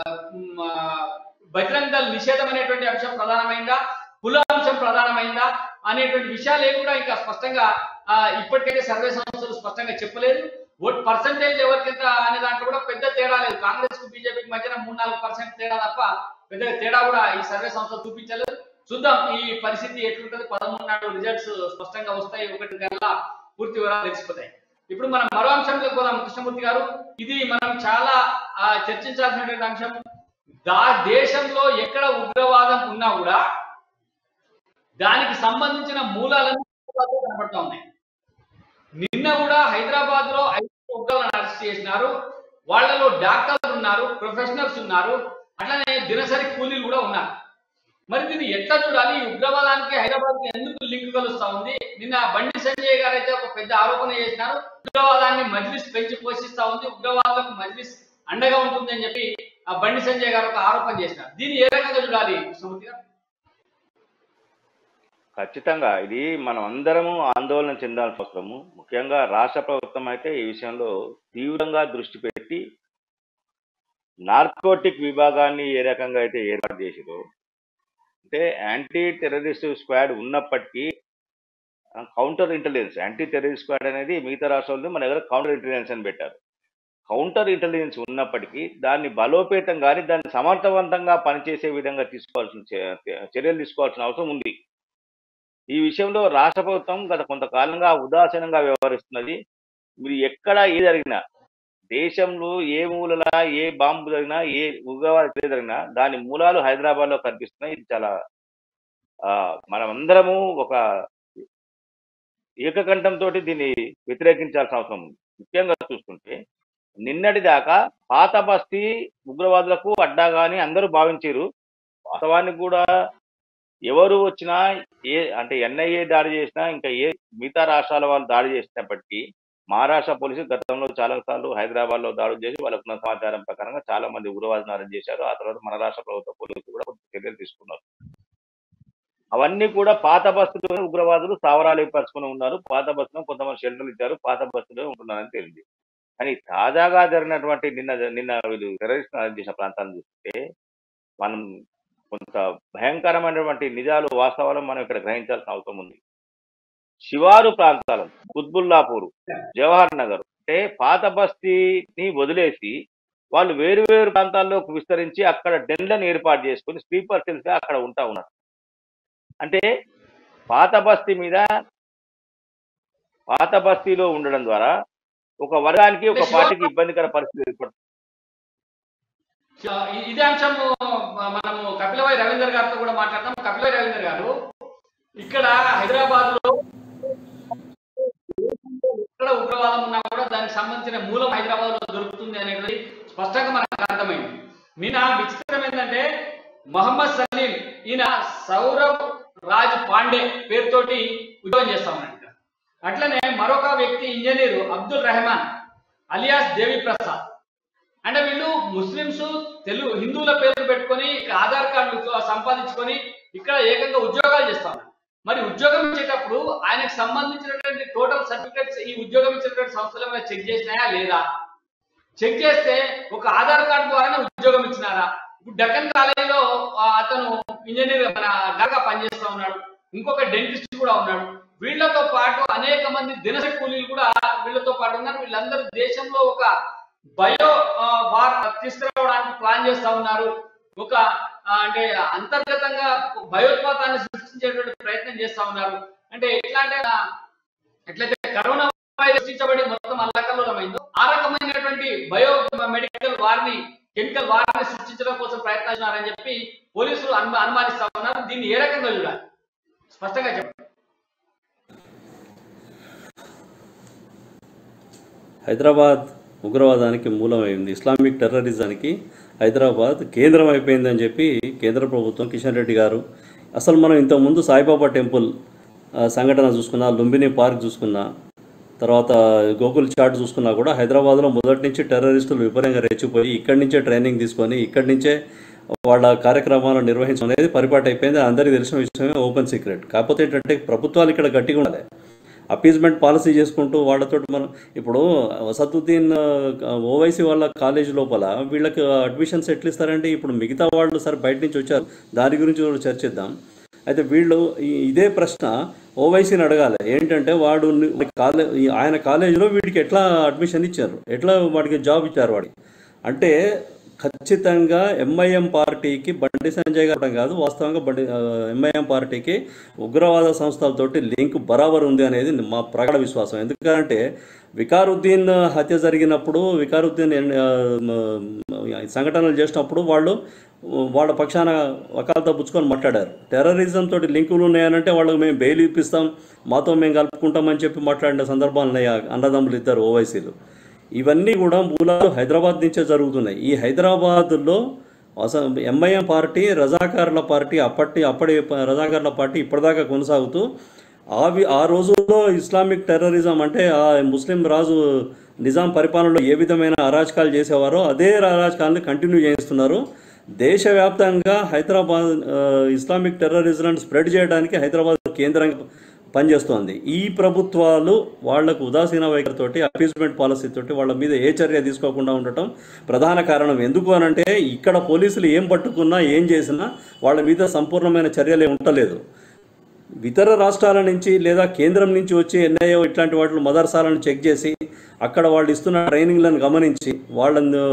బజరంగ దళ్ నిషేధం అనేటువంటి అంశం ప్రధానమైందా, కుల అంశం ప్రధానమైందా అనేటువంటి విషయాలు ఏవి కూడా ఇంకా స్పష్టంగా ఇప్పటికైతే సర్వే సంస్థలు స్పష్టంగా చెప్పలేదు. ఓట్ పర్సంటేజ్ ఎవరికింత అనే దాంట్లో కూడా పెద్ద తేడా లేదు. కాంగ్రెస్ కు బీజేపీకి మధ్యన 3-4% తేడా తప్ప పెద్ద తేడా కూడా ఈ సర్వే సంస్థలు చూపించలేదు. చూద్దాం ఈ పరిస్థితి ఎట్లుంటుంది. 13 నాడు రిజల్ట్స్ స్పష్టంగా వస్తాయి, 1 గంటల పూర్తి వివరాలు తెలిసిపోతాయి. ఇప్పుడు మనం మరో అంశంలోకి పోదాం. కృష్ణమూర్తి గారు, ఇది మనం చాలా చర్చించాల్సినటువంటి అంశం. దేశంలో ఎక్కడ ఉగ్రవాదం ఉన్నా కూడా దానికి సంబంధించిన మూలాలను కనబడతా ఉన్నాయి. నిన్న కూడా హైదరాబాద్ లో 5 ఉగ్రవాదులను అరెస్ట్ చేసినారు. వాళ్ళలో డాక్టర్లు ఉన్నారు, ప్రొఫెషనల్స్ ఉన్నారు, అట్లనే దినసరి కూలీలు కూడా ఉన్నారు. మరి దీన్ని ఎట్లా చూడాలి? ఈ ఉగ్రవాదానికి హైదరాబాద్ కి ఎందుకు లింక్ కలుస్తా ఉంది? నిన్న బండి సంజయ్ గారు అయితే ఒక పెద్ద ఆరోపణ చేసినారు. ఉగ్రవాదాన్ని మజ్లిస్ పెంచి పోషిస్తా ఉంది, ఉగ్రవాదులకు మజ్లిస్ అండగా ఉంటుంది అని చెప్పి ఆ బండి సంజయ్ గారు ఒక ఆరోపణ చేసినారు. దీన్ని ఏ రకంగా చూడాలి కృష్ణమూర్తి గారు? ఖచ్చితంగా ఇది మనం అందరము ఆందోళన చెందాల్సిన అవసరము. ముఖ్యంగా రాష్ట్ర ప్రభుత్వం అయితే ఈ విషయంలో తీవ్రంగా దృష్టి పెట్టి నార్కోటిక్ విభాగాన్ని ఏ రకంగా అయితే ఏర్పాటు చేసిందో, అంటే యాంటీ టెర్రరిస్ట్ స్క్వాడ్ ఉన్నప్పటికీ counter intelligence, anti terrorist squad అనేది మిగతా రాష్ట్రాల్లో మన దగ్గర కౌంటర్ ఇంటెలిజెన్స్ అని పెట్టారు. కౌంటర్ ఇంటెలిజెన్స్ ఉన్నప్పటికీ దాన్ని బలోపేతం కానీ దాన్ని సమర్థవంతంగా పనిచేసే విధంగా చర్యలు తీసుకోవాల్సిన అవసరం ఉంది. ఈ విషయంలో రాష్ట్ర ప్రభుత్వం గత కొంతకాలంగా ఉదాసీనంగా వ్యవహరిస్తున్నది. మీరు ఎక్కడ ఏ జరిగినా, దేశంలో ఏ మూలలా ఏ బాంబు జరిగినా, ఏ ఉగ్రవాద జరిగినా దాని మూలాలు హైదరాబాద్ లో కనిపిస్తున్నాయి. ఇది చాలా మనమందరము ఒక ఏకకంఠంతో దీన్ని వ్యతిరేకించాల్సిన అవసరం ఉంది. ముఖ్యంగా చూసుకుంటే నిన్నటి దాకా పాత బస్తీ ఉగ్రవాదులకు అడ్డాగాని అందరూ భావించారు. వాస్తవానికి కూడా ఎవరు వచ్చినా అంటే ఎన్ఐఏ దాడి చేసినా, ఇంకా మిగతా రాష్ట్రాల వాళ్ళు దాడి చేసినప్పటికీ మహారాష్ట్ర పోలీసులు గతంలో చాలా సార్లు హైదరాబాద్ లో దాడులు చేసి వాళ్ళకున్న సమాచారం ప్రకారంగా చాలా మంది ఉగ్రవాదులను అరెస్ట్ చేశారు. ఆ తర్వాత మన రాష్ట్ర ప్రభుత్వ పోలీసులు కూడా కొంత చర్యలు తీసుకున్నారు. అవన్నీ కూడా పాత బస్సులో ఉగ్రవాదులు స్థావరాలు ఏర్పరచుకుని ఉన్నారు. పాత బస్సులో కొంతమంది షెల్టర్లు ఇచ్చారు, పాత బస్సులో ఉంటున్నారని తెలిసింది. కానీ తాజాగా జరిగినటువంటి నిన్న వీళ్ళు టెర్రరిస్ట్ అరెస్ట్ చేసిన ప్రాంతాలను చూస్తే మనం కొంత భయంకరమైనటువంటి నిజాలు వాస్తవాలను మనం ఇక్కడ గ్రహించాల్సిన అవసరం ఉంది. శివారు ప్రాంతాలను కుత్బుల్లాపూర్, జవహర్ నగర్ అంటే పాత బస్తీని వదిలేసి వాళ్ళు వేరు వేరు ప్రాంతాల్లోకి విస్తరించి అక్కడ డెన్లను ఏర్పాటు చేసుకుని స్లీపర్ సెల్స్ గా అక్కడ ఉంటా ఉన్నారు. అంటే పాత బస్తీలో ఉండడం ద్వారా ఒక వర్గానికి ఒక పార్టీకి ఇబ్బందికర పరిస్థితి ఏర్పడుతుంది. ఇదే అంశం మనము కపిలవాయి రవీందర్ గారితో కూడా మాట్లాడతాం. కపిలవాయి రవీందర్ గారు, ఇక్కడ హైదరాబాద్ లో ఎక్కడ ఉగ్రవాదం ఉన్నా కూడా దానికి సంబంధించిన మూలం హైదరాబాద్ లో దొరుకుతుంది అనేది స్పష్టంగా మనకు అర్థమైంది. నిన్న విచిత్రం ఏంటంటే మహమ్మద్ సలీం ఈయన సౌరవ్ రాజ్ పాండే పేరుతోటి ఉద్యోగం చేస్తా ఉన్నాడు. అట్లనే మరొక వ్యక్తి ఇంజనీరు అబ్దుల్ రెహమాన్ అలియాస్ దేవి ప్రసాద్. అంటే వీళ్ళు ముస్లింస్ హిందువుల పేర్లు పెట్టుకొని ఆధార్ కార్డులు సంపాదించుకొని ఇక్కడ ఏకంగా ఉద్యోగాలు చేస్తా ఉన్నారు. మరి ఉద్యోగం ఇచ్చేటప్పుడు ఆయనకు సంబంధించినటువంటి టోటల్ సర్టిఫికేట్స్ ఈ ఉద్యోగం ఇచ్చినటువంటి సంస్థల మీద చెక్ చేసినాయా లేదా? చెక్ చేస్తే ఒక ఆధార్ కార్డు ద్వారానే ఉద్యోగం ఇచ్చినారా? ఇప్పుడు డక్కన్ కాలేజీలో అతను ఇంజనీర్ గా పనిచేస్తా ఉన్నాడు, ఇంకొక డెంటిస్ట్ కూడా ఉన్నాడు. వీళ్లతో పాటు అనేక మంది దినసరి కూలీలు కూడా వీళ్ళతో పాటు ఉన్నారు. వీళ్ళందరూ దేశంలో ఒక బయో వార్ తీసుకురావడానికి ప్లాన్ చేస్తా ఉన్నారు. ఒక అంటే అంతర్గతంగా భయోత్పాతాన్ని సృష్టించేటువంటి ప్రయత్నం చేస్తా ఉన్నారు. అంటే ఎట్లయితే కరోనా వైరస్ సృష్టించబడి మొత్తం అల్లకల్లోలమైందో ఆ రకమైనటువంటి బయో మెడికల్ వారిని కెమికల్ వారిని సృష్టించడం కోసం ప్రయత్నిస్తున్నారని చెప్పి పోలీసులు అనుమానిస్తా ఉన్నారు. దీన్ని ఏ రకంగా చూడాలి స్పష్టంగా చెప్పండి. హైదరాబాద్ ఉగ్రవాదానికి మూలమైంది, ఇస్లామిక్ టెర్రరిజానికి హైదరాబాద్ కేంద్రం అయిపోయిందని చెప్పి కేంద్ర ప్రభుత్వం, కిషన్ రెడ్డి గారు. అసలు మనం ఇంతకుముందు సాయిబాబా టెంపుల్ సంఘటన చూసుకున్నా, లుంబిని పార్క్ చూసుకున్నా, తర్వాత గోకుల్ చాట్ చూసుకున్నా కూడా హైదరాబాద్లో మొదటి నుంచి టెర్రరిస్టులు విపరీతంగా రెచ్చిపోయి ఇక్కడి నుంచే ట్రైనింగ్ తీసుకొని ఇక్కడి నుంచే వాళ్ళ కార్యక్రమాలను నిర్వహించడం అనేది పరిపాటి అయిపోయింది. అందరికీ తెలిసిన విషయమే, ఓపెన్ సీక్రెట్. కాకపోతే ఏంటంటే ప్రభుత్వాలు ఇక్కడ గట్టిగా ఉండాలి. అపీజ్మెంట్ పాలసీ చేసుకుంటూ వాళ్ళతో మనం ఇప్పుడు వసతుద్దీన్ ఓవైసీ వాళ్ళ కాలేజ్ లోపల వీళ్ళకి అడ్మిషన్స్ ఎట్లా ఇస్తారంటే, ఇప్పుడు మిగతా వాళ్ళు సరే బయట నుంచి వచ్చారు, దాని గురించి కూడా చర్చిద్దాం. అయితే వీళ్ళు ఇదే ప్రశ్న ఓవైసీని అడగాలి. ఏంటంటే వాడు ఆయన కాలేజీలో వీడికి ఎట్లా అడ్మిషన్ ఇచ్చారు, ఎట్లా వాడికి జాబ్ ఇచ్చారు వాడికి అంటే ఖచ్చితంగా ఎంఐఎం పార్టీకి బండి సంజయ్ గారు కాదు, వాస్తవంగా ఎంఐఎం పార్టీకి ఉగ్రవాద సంస్థలతోటి లింక్ బరాబర్ ఉంది అనేది మా ప్రగాఢ విశ్వాసం. ఎందుకంటే వికారుద్దీన్ హత్య జరిగినప్పుడు, వికారుద్దీన్ సంఘటనలు చేసినప్పుడు వాళ్ళ పక్షాన వకాలతో పుచ్చుకొని మాట్లాడారు. టెర్రరిజం తోటి లింకులు ఉన్నాయనంటే వాళ్ళకి మేము బెయిల్ ఇప్పిస్తాం, మాతో మేము కలుపుకుంటామని చెప్పి మాట్లాడిన సందర్భాలు ఉన్నాయి అన్నదమ్ములు ఇద్దరు ఓవైసీలు. ఇవన్నీ కూడా మూలాలు హైదరాబాద్ నుంచే జరుగుతున్నాయి. ఈ హైదరాబాద్లో ఎంఐఎం పార్టీ రజాకారుల పార్టీ, అప్పటి రజాకారుల పార్టీ ఇప్పటిదాకా కొనసాగుతూ ఆ రోజుల్లో ఇస్లామిక్ టెర్రరిజం అంటే ఆ ముస్లిం రాజు నిజాం పరిపాలనలో ఏ విధమైన అరాచకాలు చేసేవారో అదే అరాచకాలను కంటిన్యూ చేస్తున్నారు. దేశవ్యాప్తంగా హైదరాబాద్ ఇస్లామిక్ టెర్రరిజం స్ప్రెడ్ చేయడానికి హైదరాబాద్ కేంద్రంగా పనిచేస్తోంది. ఈ ప్రభుత్వాలు వాళ్లకు ఉదాసీన వైఖరితోటి, అపీజ్మెంట్ పాలసీతోటి వాళ్ళ మీద ఏ చర్య తీసుకోకుండా ఉండటం ప్రధాన కారణం. ఎందుకు అనంటే ఇక్కడ పోలీసులు ఏం పట్టుకున్నా ఏం చేసినా వాళ్ళ మీద సంపూర్ణమైన చర్యలే ఉండలేదు. ఇతర రాష్ట్రాల నుంచి లేదా కేంద్రం నుంచి వచ్చి ఎన్ఐఓ ఇట్లాంటి వాటిలో మదర్సాలను చెక్ చేసి అక్కడ వాళ్ళు ఇస్తున్న ట్రైనింగ్లను గమనించి వాళ్ళను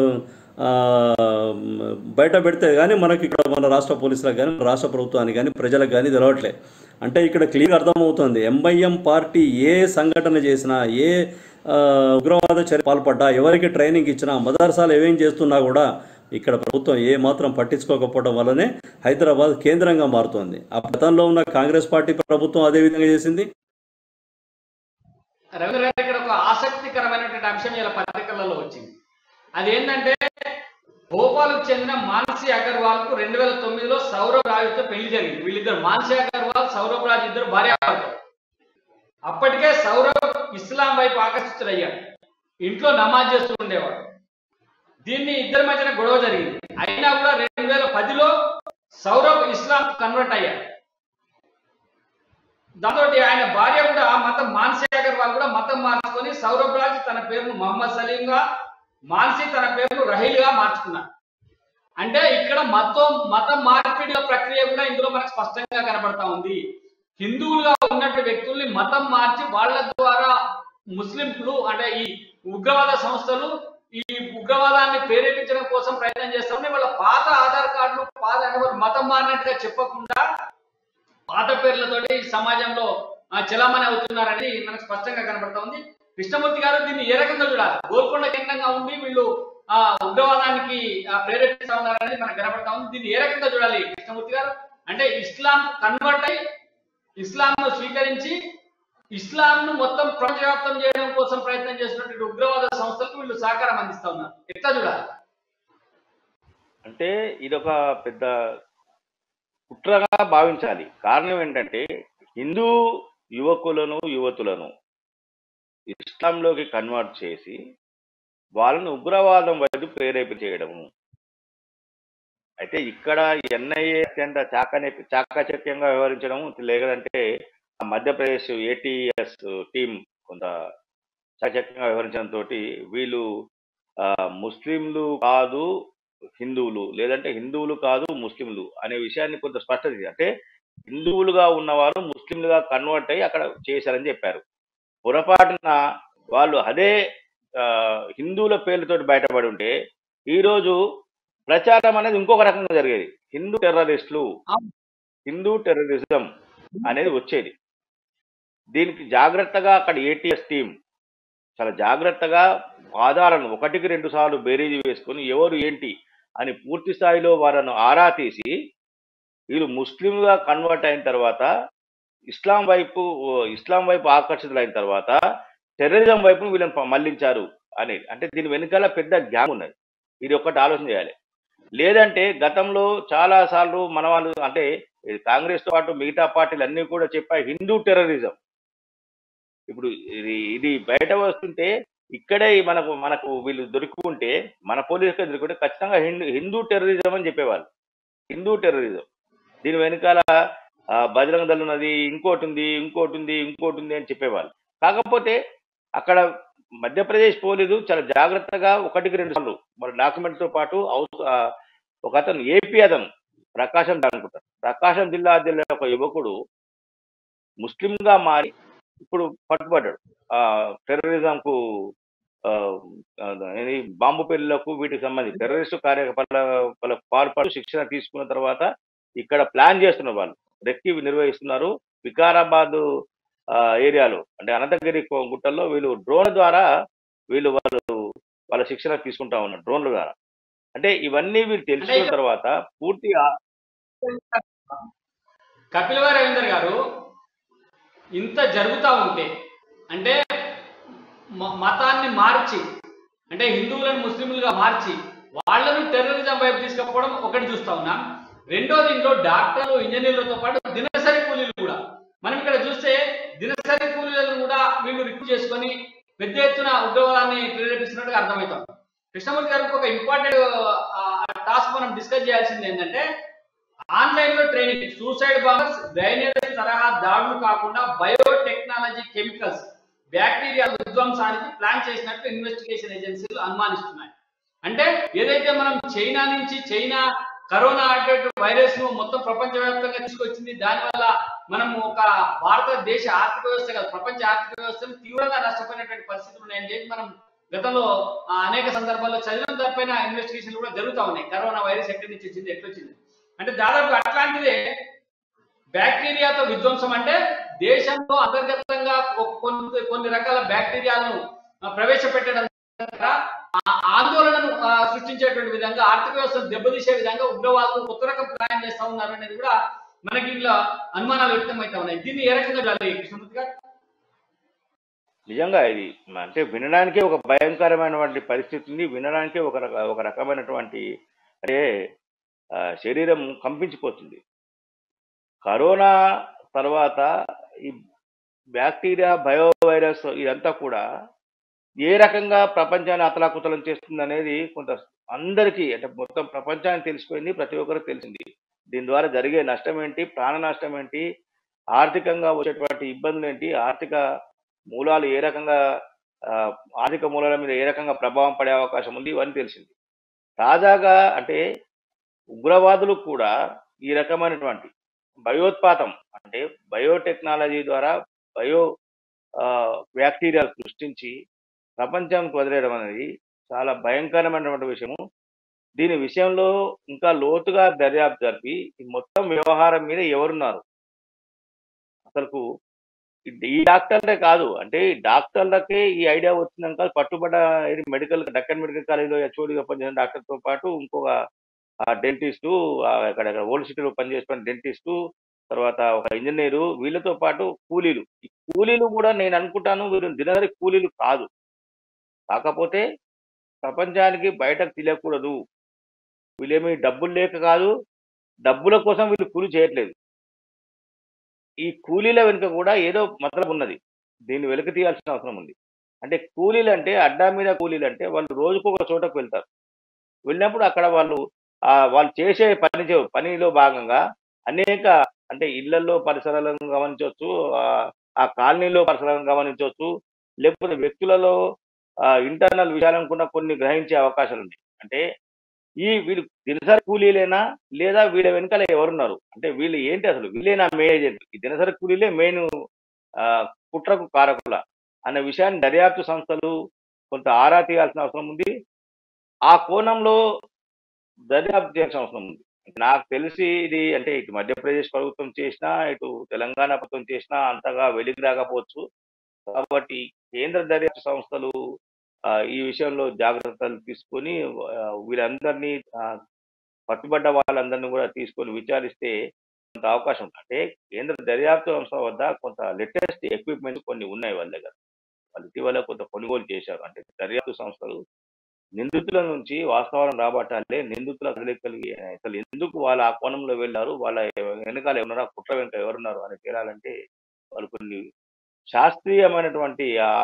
బయట పెడితే కానీ మనకి ఇక్కడ మన రాష్ట్ర పోలీసులకు కానీ రాష్ట్ర ప్రభుత్వానికి కానీ ప్రజలకు కానీ తెలవట్లే. అంటే ఇక్కడ క్లియర్ అర్థమవుతుంది, ఎంఐఎం పార్టీ ఏ సంఘటన చేసినా, ఏ ఉగ్రవాద చర్య పాల్పడ్డా, ఎవరికి ట్రైనింగ్ ఇచ్చినా, మదర్సాలు ఏమేం చేస్తున్నా కూడా ఇక్కడ ప్రభుత్వం ఏ మాత్రం పట్టించుకోకపోవడం వల్లనే హైదరాబాద్ కేంద్రంగా మారుతోంది. ఆ గతంలో ఉన్న కాంగ్రెస్ పార్టీ ప్రభుత్వం అదే విధంగా చేసింది. రవీంద్ర గారు, ఇక్కడ ఒక ఆసక్తికరమైనటువంటి అంశం ఇలా పత్రికలలో వచ్చింది. అదేంటంటే భోపాల్కు చెందిన మాన్సీ అగర్వాల్ కు 2009లో సౌరవ్ రాజ్తో పెళ్లి జరిగింది. వీళ్ళిద్దరు మాన్సీ అగర్వాల్, సౌరవ్ రాజ్ ఇద్దరు భార్యాభర్తలు. అప్పటికే సౌరవ్ ఇస్లాం వైపు ఆకర్షితుడయ్యాడు, ఇంట్లో నమాజ్ చేస్తూ ఉండేవాడు. దీన్ని ఇద్దరి మధ్యన గొడవ జరిగింది. అయినా కూడా 2010లో సౌరవ్ ఇస్లాం కన్వర్ట్ అయ్యాడు. దాంతో ఆయన భార్య కూడా మాన్సీ అగర్వాల్ కూడా మతం మార్చుకొని సౌరవ్ రాజ్ తన పేరును మహమ్మద్ సలీం గా, మాన్సీ తన పేరును రహీల్ గా మార్చుకున్నారు. అంటే ఇక్కడ మతం మార్పిడి ప్రక్రియ కూడా ఇందులో మనకు స్పష్టంగా కనబడతా ఉంది. హిందువులుగా ఉన్నటువంటి వ్యక్తుల్ని మతం మార్చి వాళ్ళ ద్వారా ముస్లింలు అంటే ఈ ఉగ్రవాద సంస్థలు ఈ ఉగ్రవాదాన్ని ప్రేరేపించడం కోసం ప్రయత్నం చేస్తా ఉన్నాయి. వాళ్ళ పాత ఆధార్ కార్డులు మతం మారినట్టుగా చెప్పకుండా పాత పేర్లతోటి సమాజంలో చలామణి అవుతున్నారని మనకు స్పష్టంగా కనబడతా ఉంది. కృష్ణమూర్తి గారు దీన్ని ఏ రకంగా చూడాలి? గోల్కొండ కేంద్రంగా ఉండి వీళ్ళు ఉగ్రవాదానికి ప్రేరేపిస్తా ఉన్నారనేది మనకు కనబడతా ఉంది. దీన్ని ఏ రకంగా చూడాలి కృష్ణమూర్తి గారు? అంటే ఇస్లాం కన్వర్ట్ అయి ఇస్లాంను స్వీకరించి ఇస్లాంను మొత్తం ప్రపంచవ్యాప్తం చేయడం కోసం ప్రయత్నం చేసినటువంటి ఉగ్రవాద సంస్థలకు వీళ్ళు సహకారం అందిస్తా ఉన్నారు. ఎట్లా చూడాలి? అంటే ఇదొక పెద్ద కుట్రగా భావించాలి. కారణం ఏంటంటే హిందూ యువకులను, యువతులను ఇస్లాంలోకి కన్వర్ట్ చేసి వాళ్ళని ఉగ్రవాదం వైపు ప్రేరేపించేయడము. అయితే ఇక్కడ ఎన్ఐఏ అత్యంత చాకచక్యంగా వ్యవహరించడం, లేదంటే ఆ మధ్యప్రదేశ్ ఏటీఎస్ టీం కొంత చాకచక్యంగా వ్యవహరించడంతో వీళ్ళు ముస్లింలు కాదు హిందువులు, లేదంటే హిందువులు కాదు ముస్లింలు అనే విషయాన్ని కొంత స్పష్టత అంటే హిందువులుగా ఉన్నవారు ముస్లింలుగా కన్వర్ట్ అయ్యి అక్కడ చేశారని చెప్పారు. పొరపాటున వాళ్ళు అదే హిందువుల పేర్లతోటి బయటపడి ఉంటే ఈరోజు ప్రచారం అనేది ఇంకొక రకంగా జరిగేది. హిందూ టెర్రరిస్టులు, హిందూ టెర్రరిజం అనేది వచ్చేది. దీనికి జాగ్రత్తగా అక్కడ ఏటీఎస్ టీం చాలా జాగ్రత్తగా ఆధారాలను 1కి 2 సార్లు బేరీజు వేసుకొని ఎవరు ఏంటి అని పూర్తి స్థాయిలో వాళ్ళను ఆరా తీసి వీళ్ళు ముస్లింగా కన్వర్ట్ అయిన తర్వాత ఇస్లాం వైపు ఆకర్షితులైన తర్వాత టెర్రరిజం వైపు వీళ్ళని మళ్లించారు అనేది. అంటే దీని వెనుకాల పెద్ద గ్యాంగ్ ఉన్నది. ఇది ఒక్కటి ఆలోచన చేయాలి. లేదంటే గతంలో చాలా సార్లు మన వాళ్ళు అంటే కాంగ్రెస్ తో పాటు మిగతా పార్టీలు అన్ని కూడా చెప్పాయి హిందూ టెర్రరిజం. ఇప్పుడు ఇది బయట వస్తుంటే ఇక్కడే మనకు వీళ్ళు దొరుకుంటే మన పోలీసులు దొరుకుంటే ఖచ్చితంగా హిందూ టెర్రరిజం అని చెప్పేవాళ్ళు. హిందూ టెర్రరిజం దీని వెనకాల బజరంగ దళం ఉన్నది, ఇంకోటి ఉంది అని చెప్పేవాళ్ళు. కాకపోతే అక్కడ మధ్యప్రదేశ్ పోలీసు చాలా జాగ్రత్తగా 1కి 2 సార్లు మన డాక్యుమెంట్ తో పాటు ఒక అతను ఏపీ అతను ప్రకాశం జిల్లా ఒక యువకుడు ముస్లింగా మారి ఇప్పుడు పట్టుబడ్డాడు. టెర్రరిజం కు బాంబు పెళ్లిలకు వీటికి సంబంధించి టెర్రరిస్టు కార్యకలాపాలకు పాల్పడి శిక్షణ తీసుకున్న తర్వాత ఇక్కడ ప్లాన్ చేస్తున్నారు. వాళ్ళు రెక్కి నిర్వహిస్తున్నారు. వికారాబాద్ ఏరియాలో అంటే అనంతగిరి గుట్టల్లో వీళ్ళు డ్రోన్ ద్వారా వాళ్ళ శిక్షణ తీసుకుంటా ఉన్నారు డ్రోన్ల ద్వారా. అంటే ఇవన్నీ వీళ్ళు తెలుసుకున్న తర్వాత పూర్తిగా కపిల్ రవీందర్ గారు ఇంత జరుగుతూ ఉంటే అంటే మతాన్ని మార్చి అంటే హిందువులను ముస్లింలుగా మార్చి వాళ్లను టెర్రరిజం వైపు తీసుకుపోవడం ఒకటి చూస్తా ఉన్నాం. రెండోది ఇంట్లో డాక్టర్లు, ఇంజనీర్లతో పాటు దినసరి కూలీలు కూడా మనం ఇక్కడ చూస్తే దినసరి కూలీలను కూడా వీళ్ళు రిక్రూట్ చేసుకొని పెద్ద ఎత్తున ఉద్యోగాన్ని ప్రేరేపిస్తున్నట్టుగా అర్థమవుతాం. కృష్ణమూర్తి గారికి ఒక ఇంపార్టెంట్ టాస్క్ మనం డిస్కస్ చేయాల్సింది ఏంటంటే ఆన్లైన్ లో ట్రైనింగ్, సూసైడ్ బాంబర్స్, డ్రైనేజ్ తరహా దాడులు కాకుండా బయోటెక్నాలజీ, కెమికల్స్, బ్యాక్టీరియా విధ్వంసానికి ప్లాన్ చేసినట్టు ఇన్వెస్టిగేషన్ ఏజెన్సీలు అనుమానిస్తున్నాయి. అంటే ఏదైతే మనం చైనా కరోనా వైరస్ ను మొత్తం ప్రపంచవ్యాప్తంగా తీసుకొచ్చింది, దానివల్ల మనం ఒక భారతదేశ ఆర్థిక వ్యవస్థ కాదు ప్రపంచ ఆర్థిక వ్యవస్థను తీవ్రంగా నష్టపోయినటువంటి పరిస్థితులు ఉన్నాయని చెప్పి మనం గతంలో అనేక సందర్భాల్లో చదివిన దానిపైన ఇన్వెస్టిగేషన్లు కూడా జరుగుతూ ఉన్నాయి. కరోనా వైరస్ ఎక్కడి నుంచి వచ్చింది, ఎట్లొచ్చింది అంటే దాదాపు అట్లాంటిదే బ్యాక్టీరియాతో విధ్వంసం. అంటే దేశంలో అంతర్గతంగా కొన్ని రకాల బ్యాక్టీరియాలను ప్రవేశపెట్టడం ద్వారా ఆందోళనను సృష్టించేటువంటి విధంగా, ఆర్థిక వ్యవస్థను దెబ్బతీసే విధంగా ఉగ్రవాదులు కొత్త రకం ప్లాన్ చేస్తా ఉన్నారు అనేది కూడా మనకి ఇంట్లో అనుమానాలు వ్యక్తమవుతా ఉన్నాయి. దీన్ని ఏ రకంగా చూడాలి కృష్ణమూర్తి గారు? నిజంగా ఇది అంటే వినడానికే ఒక భయంకరమైనటువంటి పరిస్థితి ఉంది. వినడానికే ఒక రకమైనటువంటి అంటే శరీరం కంపించిపోతుంది. కరోనా తర్వాత ఈ బ్యాక్టీరియా, బయోవైరస్ ఇదంతా కూడా ఏ రకంగా ప్రపంచాన్ని అతలాకుతలం చేస్తుంది అనేది కొంత అందరికీ అంటే మొత్తం ప్రపంచానికి తెలిసిపోయింది, ప్రతి ఒక్కరికి తెలిసింది. దీని ద్వారా జరిగే నష్టం ఏంటి, ప్రాణ నష్టం ఏంటి, ఆర్థికంగా వచ్చేటువంటి ఇబ్బందులు ఏంటి, ఆర్థిక మూలాలు ఏ రకంగా ఆర్థిక మూలాల మీద ఏ రకంగా ప్రభావం పడే అవకాశం ఉంది, ఇవన్నీ తెలిసింది. తాజాగా అంటే ఉగ్రవాదులు కూడా ఈ రకమైనటువంటి భయోత్పాతం అంటే బయోటెక్నాలజీ ద్వారా బ్యాక్టీరియా సృష్టించి ప్రపంచానికి వదిలేయడం అనేది చాలా భయంకరమైనటువంటి విషయము. దీని విషయంలో ఇంకా లోతుగా దర్యాప్తు జరిపి ఈ మొత్తం వ్యవహారం మీద ఎవరున్నారు అసలు ఈ డాక్టర్లే కాదు అంటే ఈ డాక్టర్లకే ఈ ఐడియా వచ్చినాక పట్టుబడ్డ డక్కన్ మెడికల్ కాలేజీలో హెచ్ఓడిగా పనిచేసిన డాక్టర్తో పాటు ఇంకొక డెంటిస్టు, అక్కడ ఓల్డ్ సిటీలో పనిచేస్తున్న డెంటిస్టు, తర్వాత ఒక ఇంజనీరు, వీళ్ళతో పాటు కూలీలు. ఈ కూలీలు కూడా నేను అనుకుంటాను వీళ్ళు దినసరి కూలీలు కాదు, కాకపోతే ప్రపంచానికి బయటకు తెలియకూడదు, వీళ్ళేమి డబ్బులు లేక కాదు, డబ్బుల కోసం వీళ్ళు కూలి చేయట్లేదు. ఈ కూలీల వెనుక కూడా ఏదో మతలబు ఉన్నది. దీన్ని వెలికి తీయాల్సిన అవసరం ఉంది. అంటే కూలీలంటే అడ్డా మీద కూలీలంటే వాళ్ళు రోజుకొక చోటకు వెళ్తారు. వెళ్ళినప్పుడు అక్కడ వాళ్ళు చేసే పనిలో భాగంగా అనేక అంటే ఇళ్లల్లో పరిసరాలను గమనించొచ్చు. ఆ కాలనీలో పరిసరాలను గమనించొచ్చు. లేకపోతే వ్యక్తులలో ఇంటర్నల్ విషయాలను కూడా కొన్ని గ్రహించే అవకాశాలున్నాయి. అంటే వీళ్ళు దినసరి కూలీలేనా? లేదా వీళ్ళ వెనకాల ఎవరున్నారు? అంటే వీళ్ళు ఏంటి అసలు? వీళ్ళేనా మెయిన్ ఏజెంట్? ఈ దినసరి కూలీలే మెయిన్ కుట్రకు కారకులా? అన్న విషయాన్ని దర్యాప్తు సంస్థలు కొంత ఆరా తీయాల్సిన అవసరం ఉంది. ఆ కోణంలో దర్యాప్తు చేయాల్సిన అవసరం ఉంది. నాకు తెలిసి ఇది అంటే ఇటు మధ్యప్రదేశ్ ప్రభుత్వం చేసినా, ఇటు తెలంగాణ ప్రభుత్వం చేసినా అంతగా వెలికి రాకపోవచ్చు. కాబట్టి కేంద్ర దర్యాప్తు సంస్థలు ఈ విషయంలో జాగ్రత్తలు తీసుకొని వీళ్ళందరినీ పట్టుబడ్డ వాళ్ళందరినీ కూడా తీసుకొని విచారిస్తే కొంత అవకాశం ఉంది. అంటే కేంద్ర దర్యాప్తు సంస్థ వద్ద కొంత లేటెస్ట్ ఎక్విప్మెంట్ కొన్ని ఉన్నాయి వాళ్ళ దగ్గర. వాళ్ళు ఇటీవల కొంత కొనుగోలు చేశారు. అంటే దర్యాప్తు సంస్థలు నిందితుల నుంచి వాస్తవాలను రాబట్టాలి. నిందితుల కదలికలు అసలు ఎందుకు వాళ్ళు ఆ కోణంలో వెళ్ళారు? వాళ్ళ వెనకాల ఎవరున్నారు? ఆ కుట్ర వెనుక ఎవరున్నారు అని తేలాలంటే వాళ్ళు కొన్ని శాస్త్రీయమైనటువంటి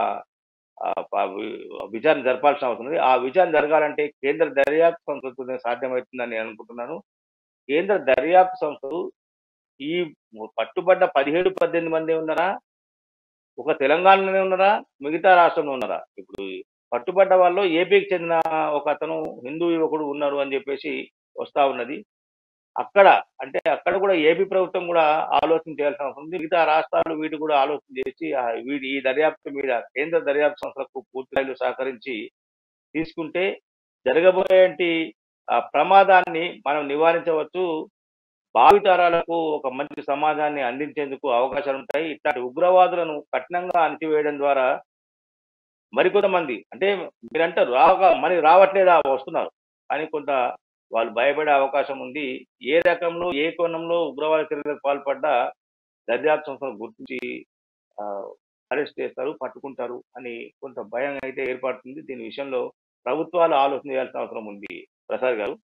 విచారణ జరపాల్సిన అవసరం ఉంది. ఆ విచారణ జరగాలంటే కేంద్ర దర్యాప్తు సంస్థతోనే సాధ్యమవుతుందని నేను అనుకుంటున్నాను. కేంద్ర దర్యాప్తు సంస్థలు ఈ పట్టుబడ్డ 17, 18 మందే ఉన్నారా? ఒక తెలంగాణలోనే ఉన్నారా? మిగతా రాష్ట్రంలో ఉన్నారా? ఇప్పుడు పట్టుబడ్డ వాళ్ళు ఏపీకి చెందిన ఒక అతను హిందూ యువకుడు ఉన్నారు అని చెప్పేసి వస్తా ఉన్నది. అక్కడ కూడా ఏపీ ప్రభుత్వం కూడా ఆలోచన చేయాల్సిన అవసరం ఉంది. మిగతా రాష్ట్రాలు వీటి కూడా ఆలోచన చేసి ఈ దర్యాప్తు మీద కేంద్ర దర్యాప్తు సంస్థలకు పూర్తి స్థాయిలో సహకరించి తీసుకుంటే జరగబోయేటి ప్రమాదాన్ని మనం నివారించవచ్చు. భావితరాలకు ఒక మంచి సమాజాన్ని అందించేందుకు అవకాశాలు ఉంటాయి. ఇట్లాంటి ఉగ్రవాదులను కఠినంగా అణిచివేయడం ద్వారా మరికొంతమంది అంటే మీరంటారు మరి రావట్లేదా? వస్తున్నారు. కానీ కొంత వాళ్ళు భయపడే అవకాశం ఉంది. ఏ కోణంలో ఉగ్రవాద చర్యలకు పాల్పడ్డా దర్యాప్తు సంస్థలు గుర్తించి అరెస్ట్ చేస్తారు, పట్టుకుంటారు అని కొంత భయం అయితే ఏర్పడుతుంది. దీని విషయంలో ప్రభుత్వాలు ఆలోచన చేయాల్సిన అవసరం ఉంది ప్రసాద్ గారు.